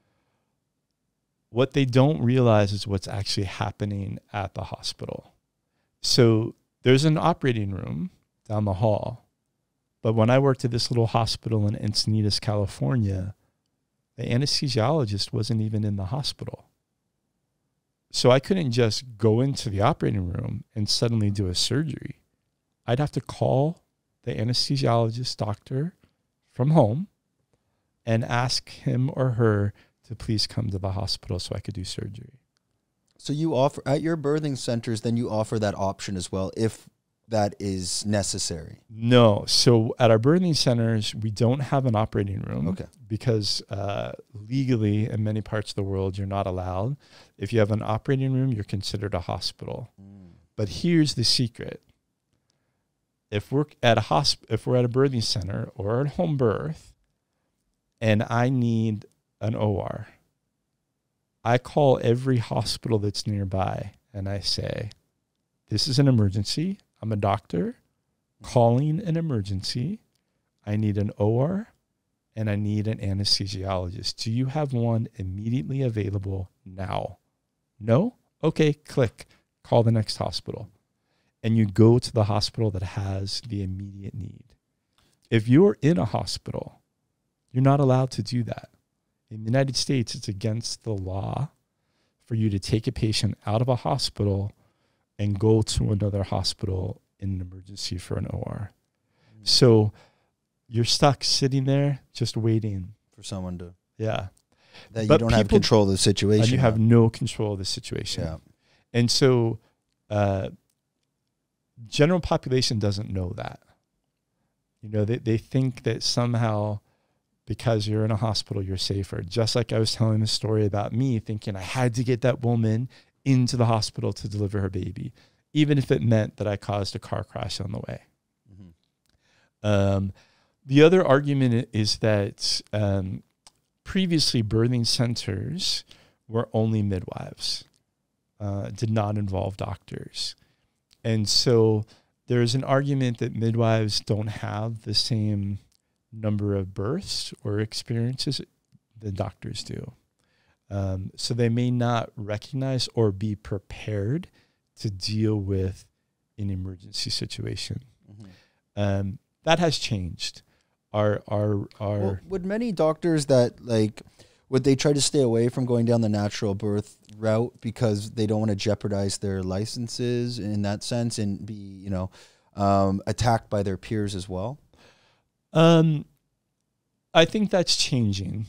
What they don't realize is what's actually happening at the hospital. So there's an operating room down the hall. But when I worked at this little hospital in Encinitas, California, the anesthesiologist wasn't even in the hospital. So I couldn't just go into the operating room and suddenly do a surgery. I'd have to call the anesthesiologist doctor from home and ask him or her to please come to the hospital so I could do surgery. So you offer, at your birthing centers, then you offer that option as well, if that is necessary? No. So at our birthing centers, we don't have an operating room. Okay. Because legally, in many parts of the world, you're not allowed. If you have an operating room, you're considered a hospital. But here's the secret. If we're at a birthing center or at home birth, and I need an OR, I call every hospital that's nearby and I say, this is an emergency. I'm a doctor calling an emergency. I need an OR and I need an anesthesiologist. Do you have one immediately available now? No? Okay, click. Call the next hospital. And you go to the hospital that has the immediate need. If you're in a hospital, you're not allowed to do that. In the United States, it's against the law for you to take a patient out of a hospital and go to another hospital in an emergency for an OR. So you're stuck sitting there just waiting. For someone to... Yeah. That you don't have control of the situation. And you have no control of the situation. Yeah. And so general population doesn't know that. You know, they think that somehow because you're in a hospital, you're safer. Just like I was telling the story about me thinking I had to get that woman into the hospital to deliver her baby, even if it meant that I caused a car crash on the way. The other argument is that previously birthing centers were only midwives, did not involve doctors. And so there's an argument that midwives don't have the same number of births or experiences that doctors do. So they may not recognize or be prepared to deal with an emergency situation. That has changed. Well, would many doctors that would they try to stay away from going down the natural birth route because they don't want to jeopardize their licenses in that sense and be, attacked by their peers as well? I think that's changing.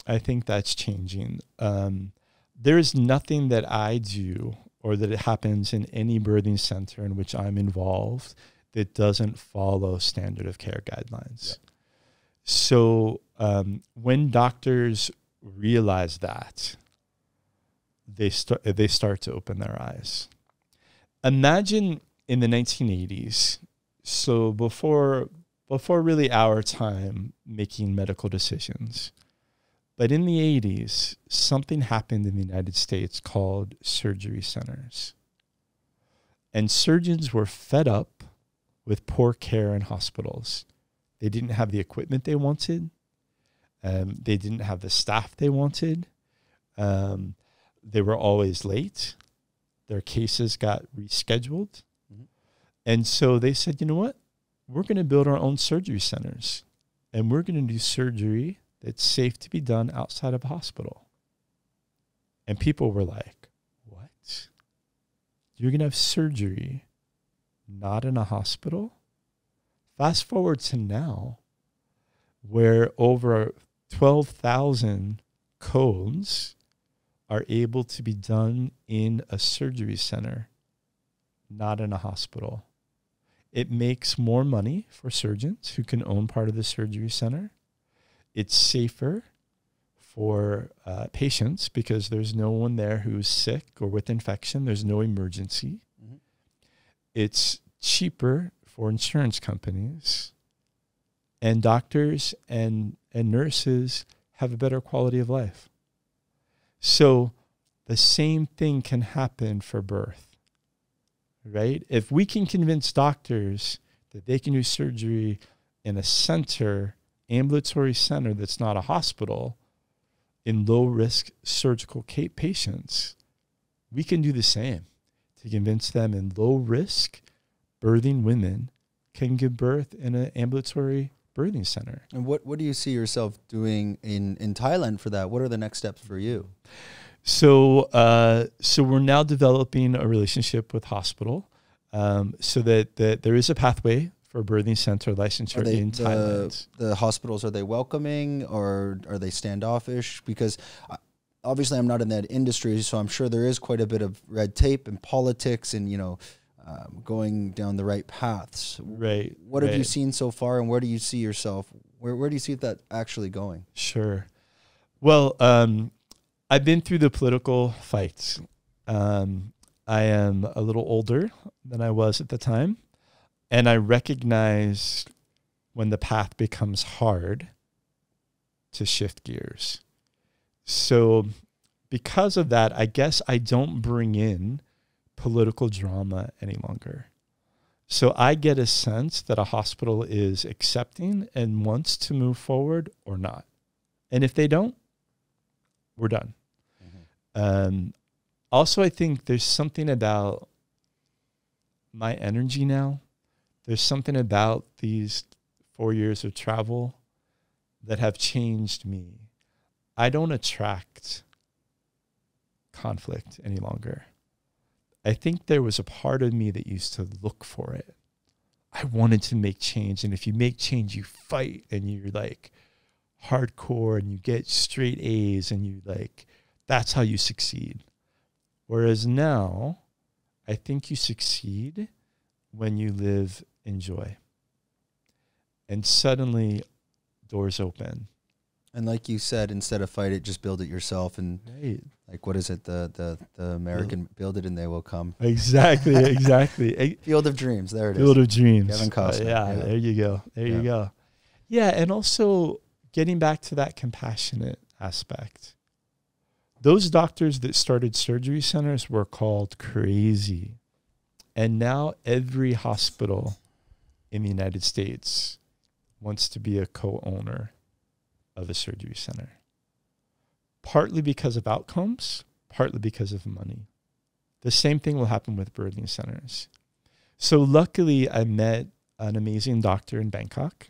There is nothing that I do or that it happens in any birthing center in which I'm involved that doesn't follow standard of care guidelines. Yep. So when doctors realize that, they start to open their eyes. Imagine in the 1980s, so before really our time making medical decisions, but in the 80s, something happened in the United States called surgery centers. And surgeons were fed up with poor care in hospitals. They didn't have the equipment they wanted. They didn't have the staff they wanted. They were always late. Their cases got rescheduled. And so they said, you know what? We're going to build our own surgery centers. and we're going to do surgery that's safe to be done outside of a hospital. And people were like, what? You're going to have surgery not in a hospital? Fast forward to now, where over 12,000 codes are able to be done in a surgery center, not in a hospital. It makes more money for surgeons who can own part of the surgery center. It's safer for patients because there's no one there who's sick or with infection. There's no emergency. Mm-hmm. It's cheaper for insurance companies. And doctors and nurses have a better quality of life. So the same thing can happen for birth, right? If we can convince doctors that they can do surgery in a center, ambulatory center that's not a hospital, in low-risk surgical patients, we can do the same to convince them in low-risk birthing women can give birth in an ambulatory birthing center. And what do you see yourself doing in Thailand for that? What are the next steps for you? So we're now developing a relationship with hospital so that there is a pathway for birthing center licensure in Thailand. The hospitals, are they welcoming or are they standoffish? Because obviously I'm not in that industry, so I'm sure there is quite a bit of red tape and politics and, going down the right paths. Right. What have you seen so far, and where do you see yourself? Where do you see that actually going? Sure. Well, I've been through the political fights. I am a little older than I was at the time, and I recognize when the path becomes hard to shift gears. So because of that, I guess I don't bring in political drama any longer. So I get a sense that a hospital is accepting and wants to move forward or not. And if they don't, we're done. Mm-hmm. Also, I think there's something about my energy now. There's something about these 4 years of travel that have changed me. I don't attract conflict any longer. I think there was a part of me that used to look for it. I wanted to make change. And if you make change, you fight and you're like hardcore and you get straight A's and you like, that's how you succeed. Whereas now, I think you succeed when you live in joy. And suddenly doors open. And like you said, instead of fight it, just build it yourself. And right. Like, what is it? The American build it and they will come. Exactly. Field of Dreams. There it is. Field of Dreams. Kevin Costner. Yeah, there you go. There you go. Yeah, and also getting back to that compassionate aspect. Those doctors that started surgery centers were called crazy. And now every hospital in the United States wants to be a co-owner of a surgery center. Partly because of outcomes, partly because of money. The same thing will happen with birthing centers. So luckily, I met an amazing doctor in Bangkok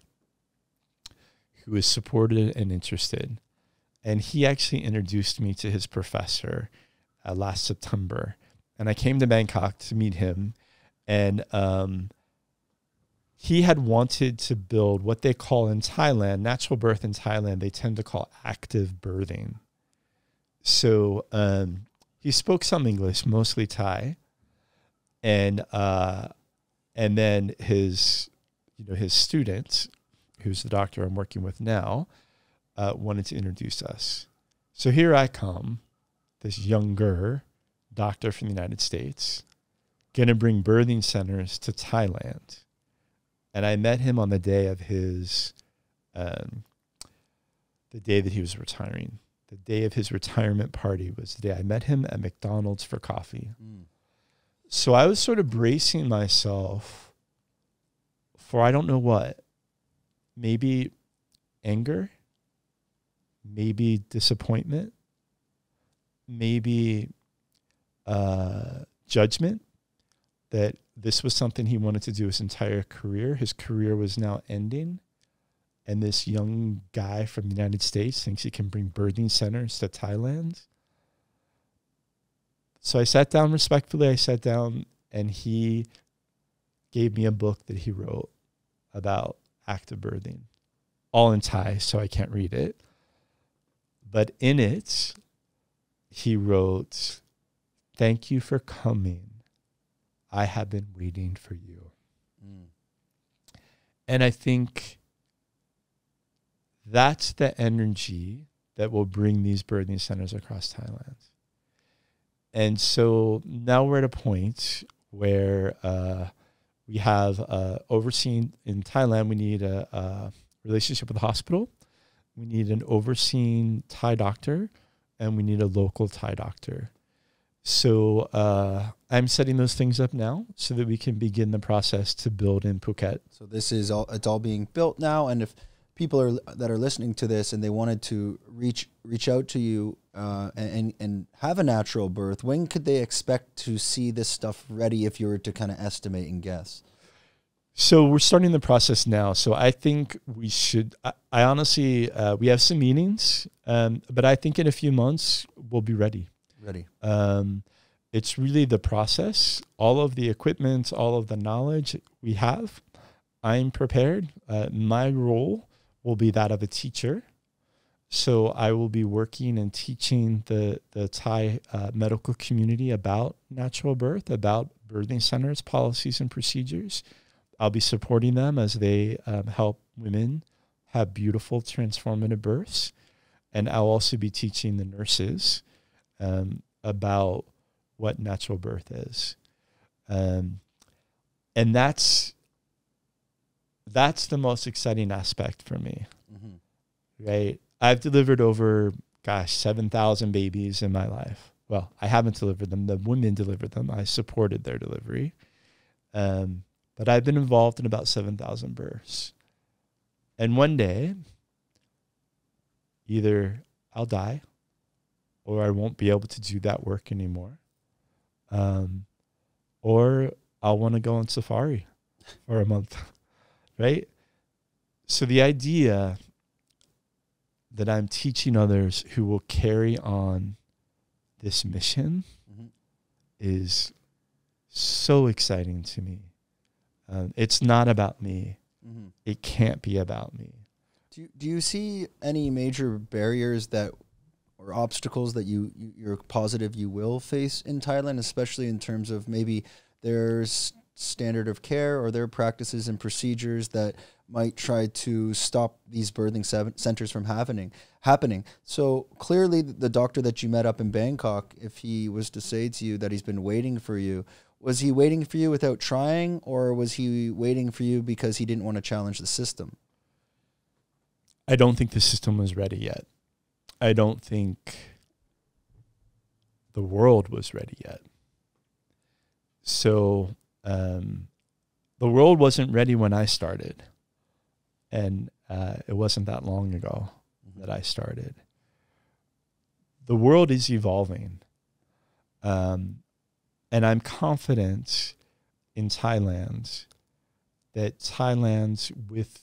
who is supportive and interested. And he actually introduced me to his professor last September. And I came to Bangkok to meet him. And he had wanted to build what they call in Thailand, natural birth in Thailand, they tend to call active birthing. So he spoke some English, mostly Thai. And then his student, who's the doctor I'm working with now, wanted to introduce us. So here I come, this younger doctor from the United States, going to bring birthing centers to Thailand. And I met him on the day of his, the day that he was retiring. The day of his retirement party was the day I met him at McDonald's for coffee. Mm. So I was sort of bracing myself for I don't know what. Maybe anger, maybe disappointment, maybe judgment that this was something he wanted to do his entire career. His career was now ending. and this young guy from the United States thinks he can bring birthing centers to Thailand. So I sat down respectfully. And he gave me a book that he wrote about active birthing, all in Thai, so I can't read it. But in it, he wrote, "Thank you for coming. I have been waiting for you." And I think that's the energy that will bring these birthing centers across Thailand. And so now we're at a point where we have overseen in Thailand, we need a relationship with the hospital. We need an overseeing Thai doctor, and we need a local Thai doctor. So I'm setting those things up now so that we can begin the process to build in Phuket. So this is all, it's all being built now. And if people that are listening to this and they wanted to reach out to you and have a natural birth, when could they expect to see this stuff ready if you were to kind of estimate and guess? So we're starting the process now. So I think we should, I honestly, we have some meetings, but I think in a few months we'll be ready. It's really the process, all of the equipment, all of the knowledge we have. I'm prepared. My role will be that of a teacher. So I will be working and teaching the Thai medical community about natural birth, about birthing centers, policies, and procedures. I'll be supporting them as they help women have beautiful, transformative births. And I'll also be teaching the nurses about what natural birth is. And that's the most exciting aspect for me, right? I've delivered over, 7,000 babies in my life. Well, I haven't delivered them. The women delivered them. I supported their delivery. But I've been involved in about 7,000 births. And one day, either I'll die or I won't be able to do that work anymore. Or I'll want to go on safari for a month, right? So the idea that I'm teaching others who will carry on this mission is so exciting to me. It's not about me. It can't be about me. Do you see any major barriers or obstacles that you're positive you will face in Thailand, especially in terms of maybe there's standard of care or their practices and procedures that might try to stop these birthing centers from happening? So clearly the doctor that you met up in Bangkok, if he was to say to you that he's been waiting for you, was he waiting for you without trying, or was he waiting for you because he didn't want to challenge the system? I don't think the system was ready yet. I don't think the world was ready yet. So the world wasn't ready when I started. And it wasn't that long ago that I started. The world is evolving. And I'm confident in Thailand that Thailand, with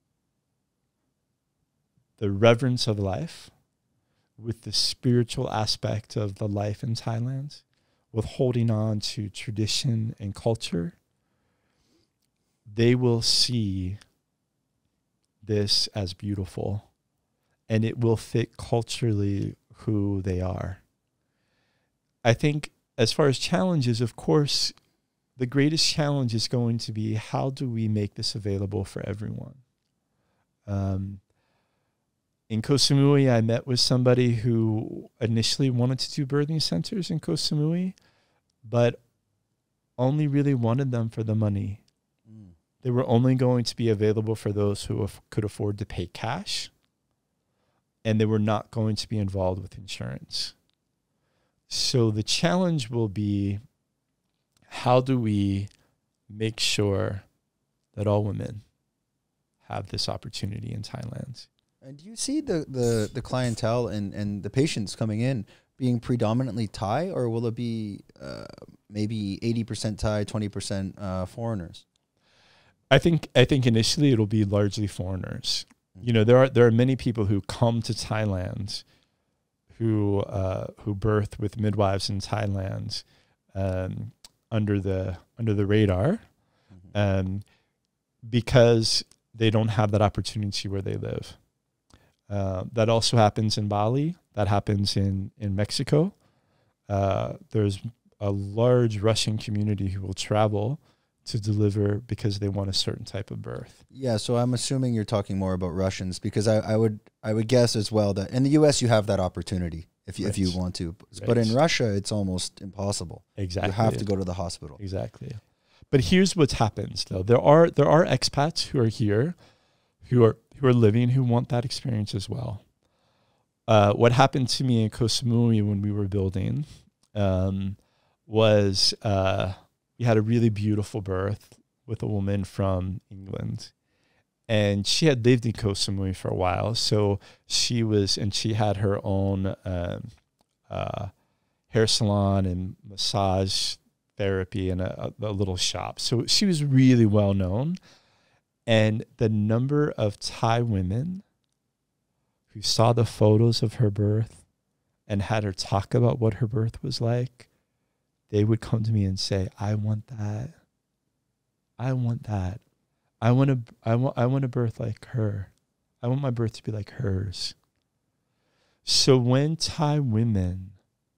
the reverence of life, with the spiritual aspect of the life in Thailand, with holding on to tradition and culture, they will see this as beautiful, and it will fit culturally who they are. I think as far as challenges, of course, the greatest challenge is going to be, how do we make this available for everyone? In Koh Samui, I met with somebody who initially wanted to do birthing centers in Koh Samui, but only really wanted them for the money. They were only going to be available for those who could afford to pay cash, and they were not going to be involved with insurance. So the challenge will be, how do we make sure that all women have this opportunity in Thailand? And do you see the clientele and the patients coming in being predominantly Thai, or will it be maybe 80% Thai, 20% foreigners? I think initially it'll be largely foreigners. You know, there are many people who come to Thailand who birth with midwives in Thailand under the radar, because they don't have that opportunity where they live. That also happens in Bali. That happens in Mexico. There's a large Russian community who will travel to deliver because they want a certain type of birth. Yeah, so I'm assuming you're talking more about Russians, because I would guess as well that in the U.S. you have that opportunity if you want to, but in Russia it's almost impossible. Exactly, you have to go to the hospital. Exactly. But here's what happens though: there are expats who are here, who are living, who want that experience as well. What happened to me in Koh Samui when we were building was we had a really beautiful birth with a woman from England, and she had lived in Koh Samui for a while. So she had her own hair salon and massage therapy and a little shop. So she was really well known. And the number of Thai women who saw the photos of her birth and had her talk about what her birth was like, they would come to me and say, I want that. I want that. I want a birth like her. I want my birth to be like hers. So when Thai women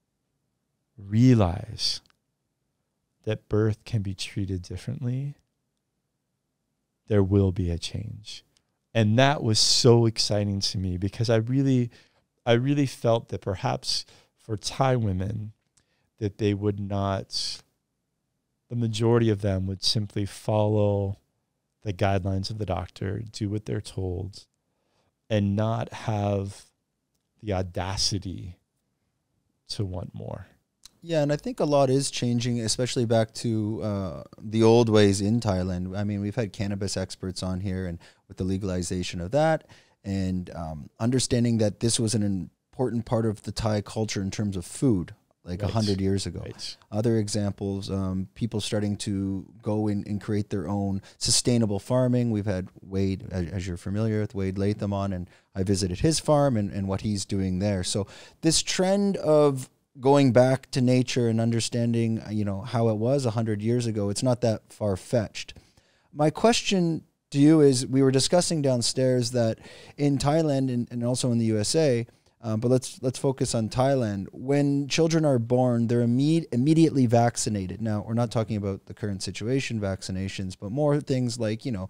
realize that birth can be treated differently, there will be a change. And that was so exciting to me, because I really felt that perhaps for Thai women, that they would not, the majority of them would simply follow the guidelines of the doctor, do what they're told, and not have the audacity to want more. Yeah, and I think a lot is changing, especially back to the old ways in Thailand. I mean, we've had cannabis experts on here, and with the legalization of that, and understanding that this was an important part of the Thai culture in terms of food, like 100 years ago. Right. Other examples, people starting to go in and create their own sustainable farming. We've had Wade, as you're familiar with, Wade Latham on, and I visited his farm and what he's doing there. So this trend of going back to nature and understanding, you know, how it was 100 years ago, it's not that far-fetched. My question to you is, we were discussing downstairs that in Thailand and also in the USA, but let's focus on Thailand. When children are born, they're immediately vaccinated. Now, we're not talking about the current situation vaccinations, but more things like, you know,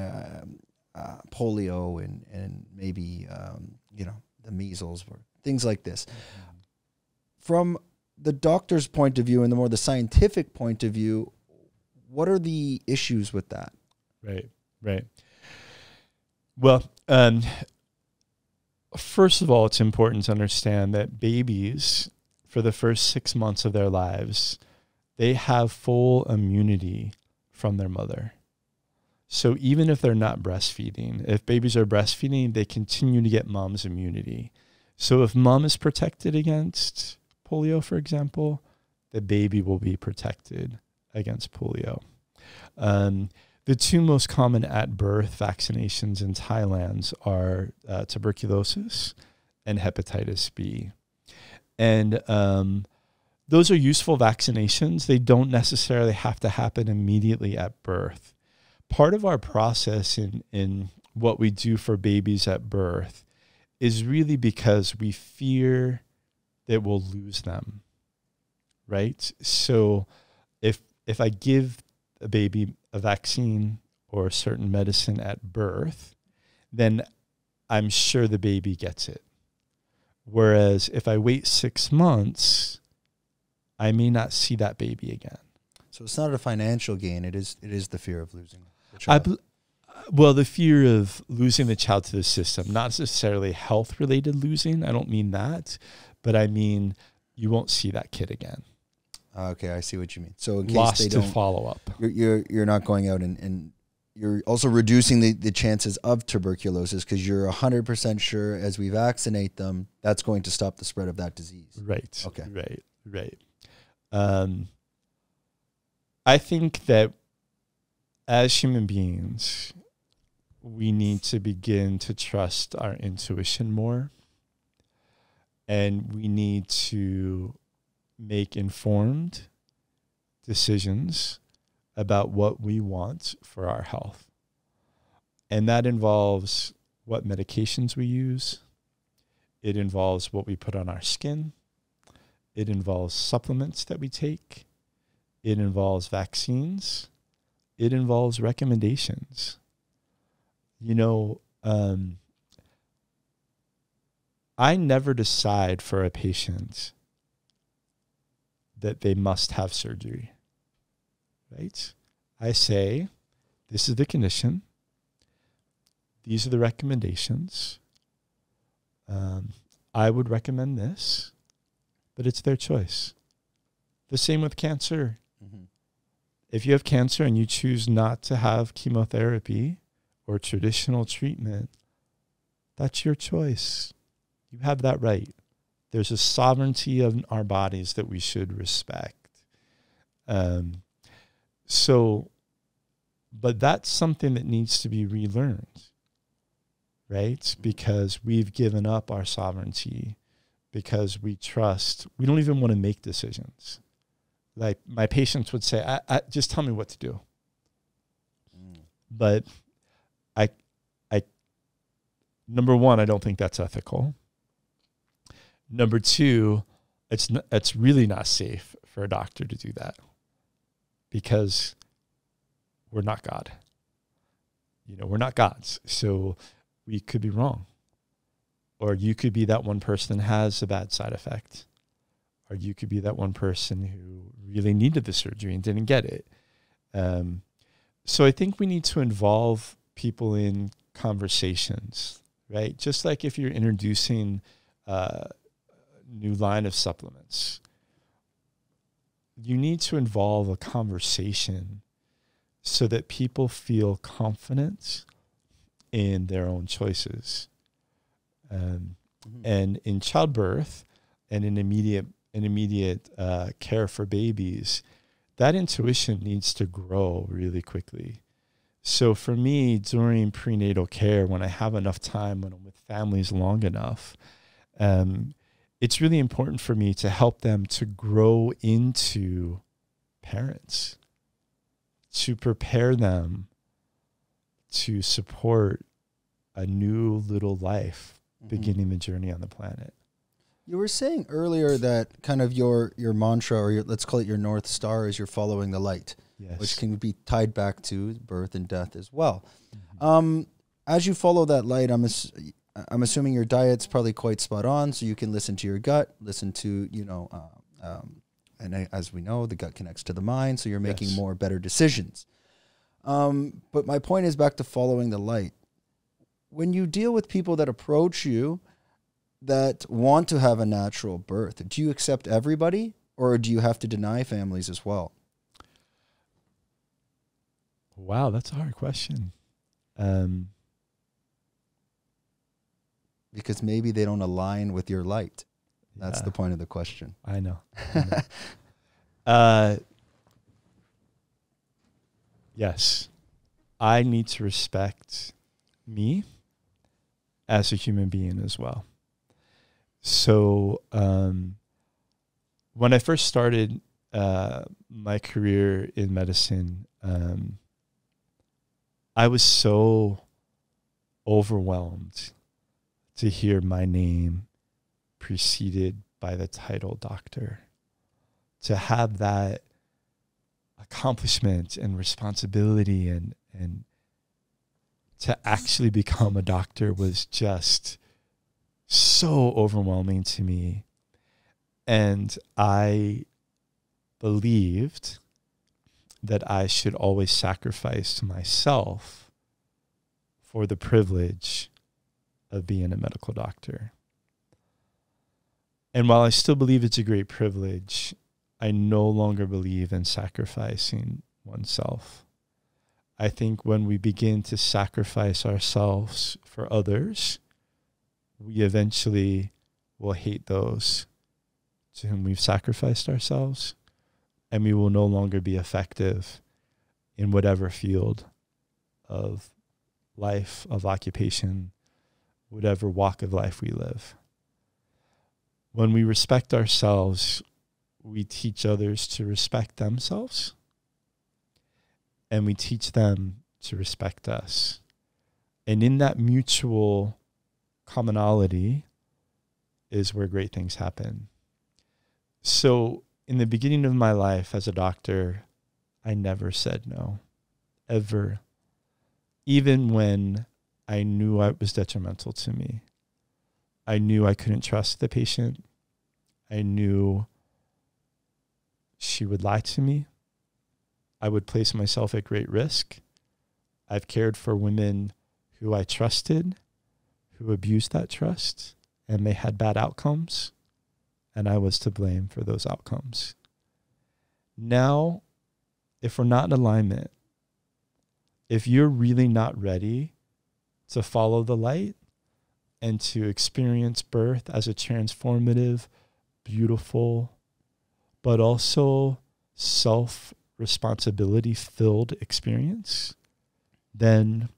polio and maybe, you know, the measles, or things like this. From the doctor's point of view and the scientific point of view, what are the issues with that? Right. Well, first of all, it's important to understand that babies, for the first 6 months of their lives, they have full immunity from their mother. So even if they're not breastfeeding, if babies are breastfeeding, they continue to get mom's immunity. So if mom is protected against polio, for example, the baby will be protected against polio. The two most common at birth vaccinations in Thailand are tuberculosis and hepatitis B. And those are useful vaccinations. They don't necessarily have to happen immediately at birth. Part of our process in what we do for babies at birth is really because we fear that we'll lose them, right? So if I give a baby a vaccine or a certain medicine at birth, then I'm sure the baby gets it. Whereas if I wait 6 months, I may not see that baby again. So it's not a financial gain. It is the fear of losing the child. Well, the fear of losing the child to the system, not necessarily health-related losing. I don't mean that, but I mean you won't see that kid again. Okay, I see what you mean. So in case Lost they to don't follow up. You're not going out and you're also reducing the chances of tuberculosis, because you're 100% sure as we vaccinate them, that's going to stop the spread of that disease. Right. Okay. Right. I think that as human beings, we need to begin to trust our intuition more. And we need to make informed decisions about what we want for our health. And that involves what medications we use. It involves what we put on our skin. It involves supplements that we take. It involves vaccines. It involves recommendations. You know, I never decide for a patient that they must have surgery, right? I say, this is the condition. These are the recommendations. I would recommend this, but it's their choice. The same with cancer. Mm-hmm. If you have cancer and you choose not to have chemotherapy or traditional treatment, that's your choice. You have that right. There's a sovereignty of our bodies that we should respect. But that's something that needs to be relearned, right? Because we've given up our sovereignty, because we don't even want to make decisions. Like my patients would say, I just tell me what to do. But number one, I don't think that's ethical. Number two, it's really not safe for a doctor to do that, because we're not God. We're not gods. So we could be wrong. Or you could be that one person that has a bad side effect. Or you could be that one person who really needed the surgery and didn't get it. So I think we need to involve people in conversations, right? Just like if you're introducing a new line of supplements, you need to involve a conversation so that people feel confident in their own choices. And in childbirth and in immediate care for babies, that intuition needs to grow really quickly. So for me, during prenatal care, when I have enough time, when I'm with families long enough, it's really important for me to help them to grow into parents, to prepare them to support a new little life beginning the journey on the planet. You were saying earlier that kind of your mantra, or let's call it your North Star, is you're following the light, yes, which can be tied back to birth and death as well. Mm-hmm. As you follow that light, I'm assuming your diet's probably quite spot on, so you can listen to your gut, listen to, and as we know, the gut connects to the mind, so you're making more better decisions. But my point is back to following the light. When you deal with people that approach you that want to have a natural birth, do you accept everybody, or do you have to deny families as well? Wow, that's a hard question. Because maybe they don't align with your light. That's the point of the question. I know. Yes, I need to respect me as a human being as well. So when I first started my career in medicine, I was so overwhelmed to hear my name preceded by the title doctor. To have that accomplishment and responsibility and to actually become a doctor was just so overwhelming to me. And I believed that I should always sacrifice myself for the privilege of being a medical doctor. And while I still believe it's a great privilege, I no longer believe in sacrificing oneself. I think when we begin to sacrifice ourselves for others, we eventually will hate those to whom we've sacrificed ourselves, and we will no longer be effective in whatever field of life, of occupation, whatever walk of life we live. When we respect ourselves, we teach others to respect themselves, and we teach them to respect us. And in that mutual commonality is where great things happen. So in the beginning of my life as a doctor, I never said no, ever. Even when I knew it was detrimental to me. I knew I couldn't trust the patient. I knew she would lie to me. I would place myself at great risk. I've cared for women who I trusted, who abused that trust, and they had bad outcomes, and I was to blame for those outcomes. Now, if we're not in alignment, if you're really not ready to follow the light and to experience birth as a transformative, beautiful, but also self-responsibility filled experience, then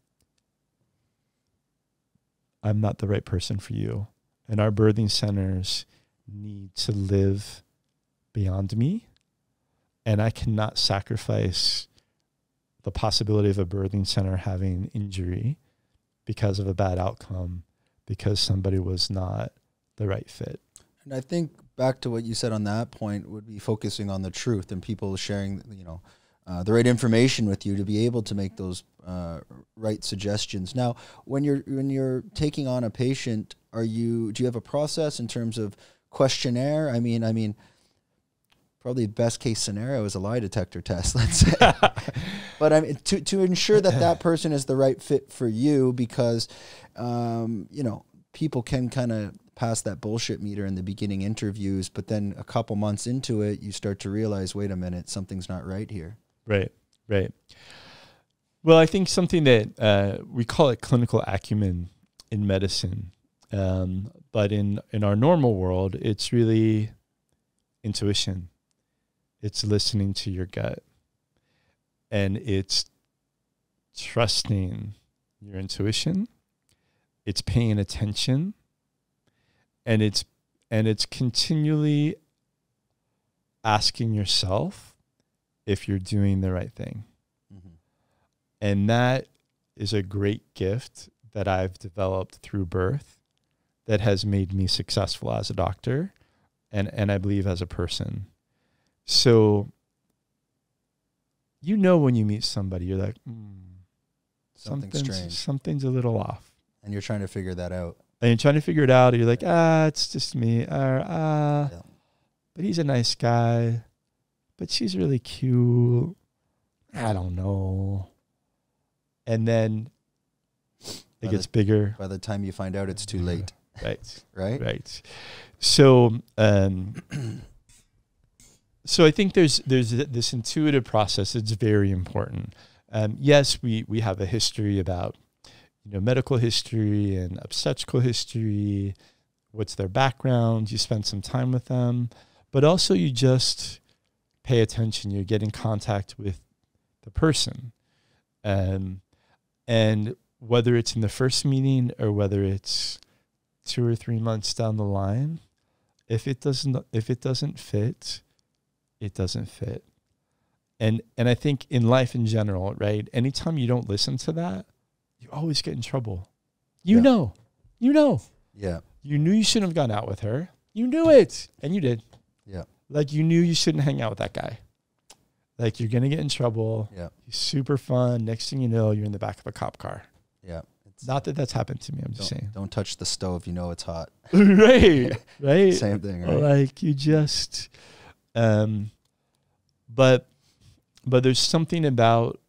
I'm not the right person for you. And our birthing centers need to live beyond me. And I cannot sacrifice the possibility of a birthing center having injury because of a bad outcome, because somebody was not the right fit. And I think back to what you said on that point would be focusing on the truth and people sharing, the right information with you to be able to make those right suggestions. Now, when you're taking on a patient, do you have a process in terms of questionnaire? I mean, probably best case scenario is a lie detector test, let's say. But I mean, to ensure that person is the right fit for you, because people can kind of pass that bullshit meter in the beginning interviews, but then a couple months into it, you start to realize, wait a minute, something's not right here. Right. Well, I think something that we call it clinical acumen in medicine, but in our normal world, it's really intuition. It's listening to your gut, and it's trusting your intuition. It's paying attention, and it's continually asking yourself if you're doing the right thing. Mm-hmm. And that is a great gift that I've developed through birth that has made me successful as a doctor and I believe as a person. So, when you meet somebody, you're like, something's a little off. And you're trying to figure that out. And you're trying to figure it out. Or you're like, it's just me. But he's a nice guy. But she's really cute. I don't know. And then it gets bigger. By the time you find out, it's too late. Right. Right. So, so I think there's this intuitive process that's very important. Yes, we have a history about, medical history and obstetrical history. What's their background? You spend some time with them, but also you just pay attention. You get in contact with the person, and whether it's in the first meeting or whether it's 2 or 3 months down the line, if it doesn't fit, it doesn't fit. And I think in life in general, right? Anytime you don't listen to that, you always get in trouble. You know. Yeah. You knew you shouldn't have gone out with her. You knew it, and you did. Yeah. Like you knew you shouldn't hang out with that guy. Like you're gonna get in trouble. Yeah. He's super fun. Next thing you know, you're in the back of a cop car. Yeah. Not that that's happened to me. I'm just saying. Don't touch the stove. It's hot. Right. Same thing. Right. Like you just, but there's something about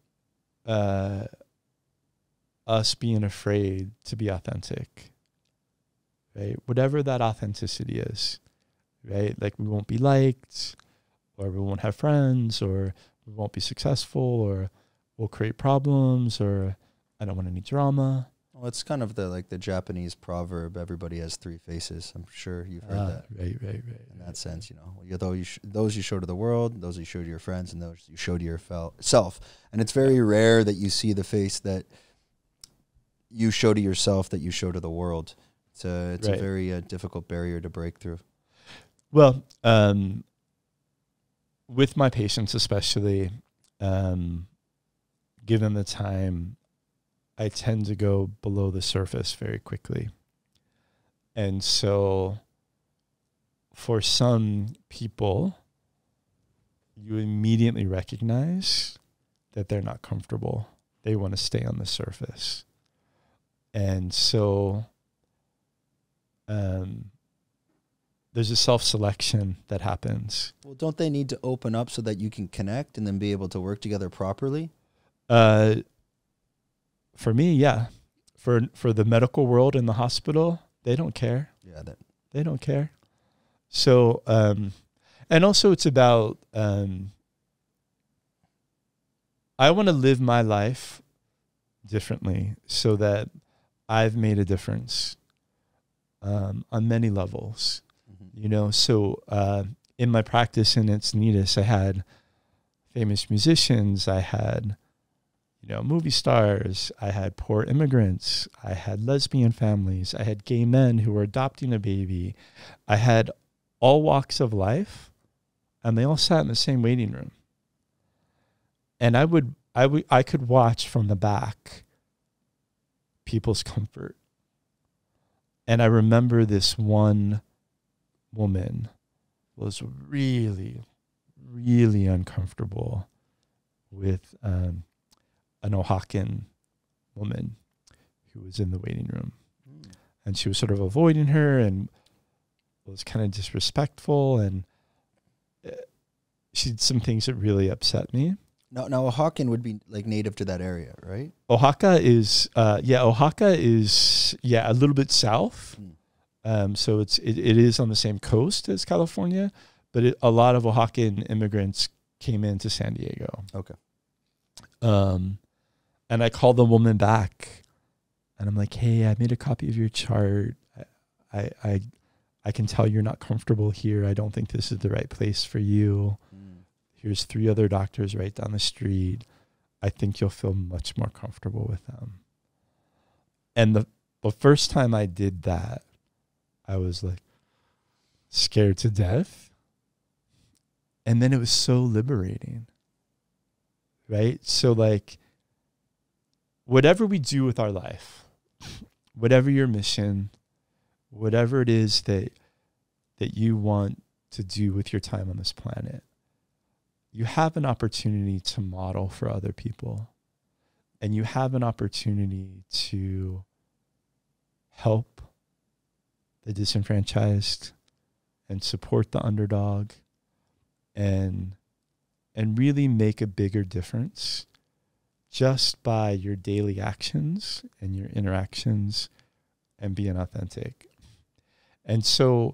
us being afraid to be authentic, right? Whatever that authenticity is, right? Like we won't be liked, or we won't have friends, or we won't be successful, or we'll create problems, or I don't want any drama. Well, it's kind of the Japanese proverb, everybody has 3 faces. I'm sure you've heard that. Right. In that sense, those you show to the world, those you show to your friends, and those you show to yourself. And it's very rare that you see the face that you show to yourself that you show to the world. It's a Right. very difficult barrier to break through. Well, with my patients especially, given the time, I tend to go below the surface very quickly. And so for some people, you immediately recognize that they're not comfortable. They want to stay on the surface. And so there's a self-selection that happens. Well, don't they need to open up so that you can connect and then be able to work together properly? For me, yeah. For the medical world in the hospital, they don't care. Yeah, They don't care. So, and also it's about, I want to live my life differently so that I've made a difference on many levels. You know, so in my practice in Encinitas, I had famous musicians, I had, you know, movie stars, I had poor immigrants, I had lesbian families, I had gay men who were adopting a baby, I had all walks of life, and they all sat in the same waiting room. And I could watch from the back people's comfort. And I remember this one woman was really, really uncomfortable with an Oaxacan woman who was in the waiting room. And she was sort of avoiding her and was kind of disrespectful. And she did some things that really upset me. Now Oaxacan would be like native to that area, right? Oaxaca is a little bit south. So it is on the same coast as California, but a lot of Oaxacan immigrants came into San Diego. Okay. And I called the woman back, and I'm like, "Hey, I made a copy of your chart. I can tell you're not comfortable here. I don't think this is the right place for you. Here's 3 other doctors right down the street. I think you'll feel much more comfortable with them." And the first time I did that, I was like scared to death. And then it was so liberating, right? So like whatever we do with our life, whatever your mission, whatever it is that you want to do with your time on this planet, you have an opportunity to model for other people. And you have an opportunity to help the disenfranchised and support the underdog and really make a bigger difference just by your daily actions and your interactions and being authentic. And so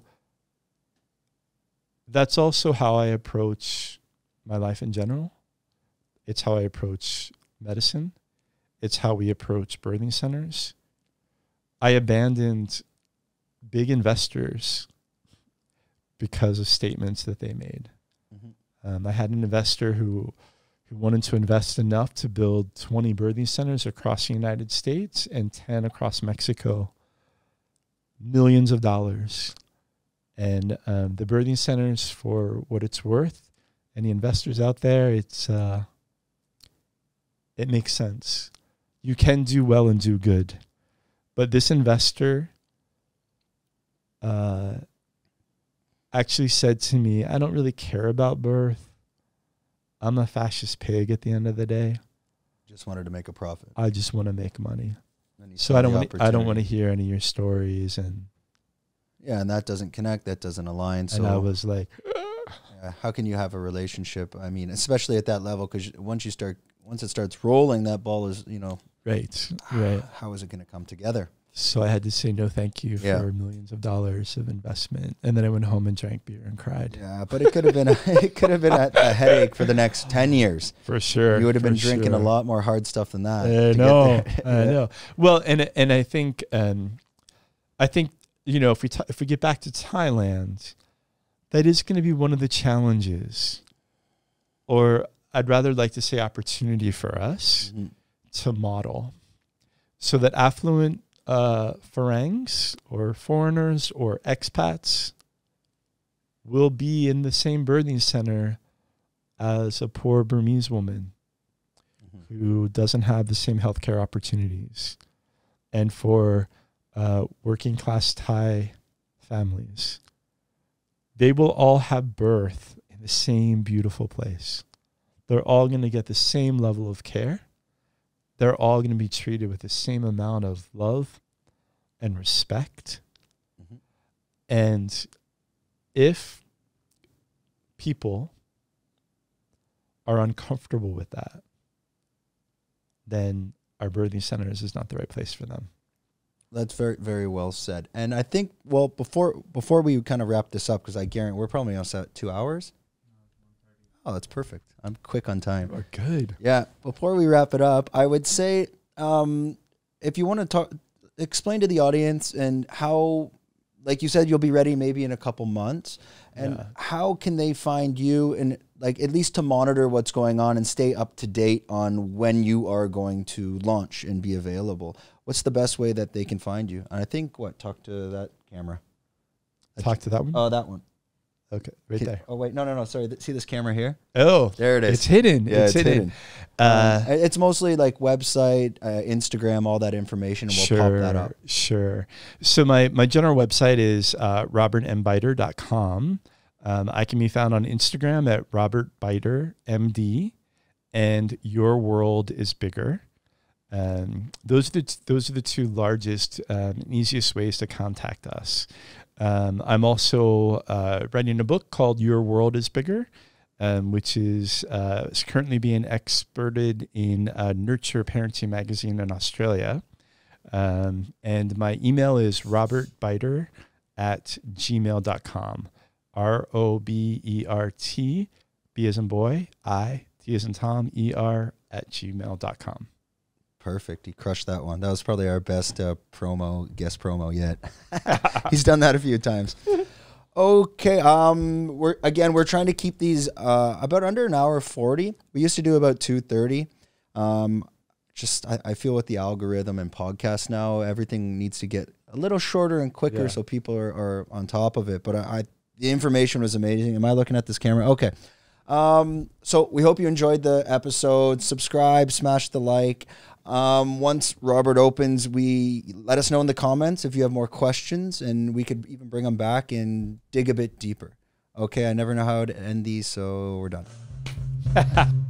that's also how I approach my life in general. It's how I approach medicine. It's how we approach birthing centers. I abandoned big investors because of statements that they made. I had an investor who wanted to invest enough to build 20 birthing centers across the United States and 10 across Mexico. Millions of dollars. And the birthing centers, for what it's worth, any investors out there, it makes sense. You can do well and do good. But this investor actually said to me, "I don't really care about birth. I'm a fascist pig at the end of the day. Just wanted to make a profit. I just want to make money. So I don't want to hear any of your stories." And yeah, and that doesn't connect. That doesn't align. So I was like, how can you have a relationship? I mean, especially at that level, because once it starts rolling, that ball is, right. How is it going to come together? So I had to say no thank you for millions of dollars of investment. And then I went home and drank beer and cried. Yeah, but it could have been a headache for the next 10 years. For sure. You would have been drinking a lot more hard stuff than that. I know. Well, and I think if we get back to Thailand, that is going to be one of the challenges, or I'd rather like to say opportunity for us to model. so that affluent Farangs or foreigners or expats will be in the same birthing center as a poor Burmese woman who doesn't have the same healthcare opportunities. And for working class Thai families, they will all have birth in the same beautiful place. They're all going to get the same level of care. They're all going to be treated with the same amount of love and respect. And if people are uncomfortable with that, then our birthing centers is not the right place for them. That's very, very well said. And I think, well, before we kind of wrap this up, because I guarantee we're probably almost at 2 hours. Oh, that's perfect. I'm quick on time. We're good. Yeah. Before we wrap it up, I would say, if you want to explain to the audience and how, like you said, you'll be ready maybe in a couple months, and how can they find you, and like at least to monitor what's going on and stay up to date on when you are going to launch and be available? What's the best way that they can find you? And I think talk to that camera. Talk to that one? Oh, that one. Okay, right there. Oh, wait. No. Sorry. See this camera here? Oh, there it is. It's hidden. Yeah, it's hidden. It's mostly like website, Instagram, all that information, and we'll pop that up. Sure. So my general website is robertmbiter.com. I can be found on Instagram at robertbitermd, and Your World is Bigger. Those are the two largest and easiest ways to contact us. I'm also writing a book called Your World is Bigger, which is currently being exported in Nurture Parenting Magazine in Australia. And my email is robertbiter@gmail.com. ROBERT, B as in boy, I, T as in Tom, ER @gmail.com. Perfect. He crushed that one. That was probably our best guest promo yet. He's done that a few times. Okay. We're trying to keep these about under an hour 40. We used to do about 2:30. I feel with the algorithm and podcast now, everything needs to get a little shorter and quicker, so people are on top of it. But the information was amazing. Am I looking at this camera? Okay. So we hope you enjoyed the episode. Subscribe, smash the like. Once Robert opens, let us know in the comments if you have more questions, and we could even bring them back and dig a bit deeper. Okay, I never know how to end these, so we're done.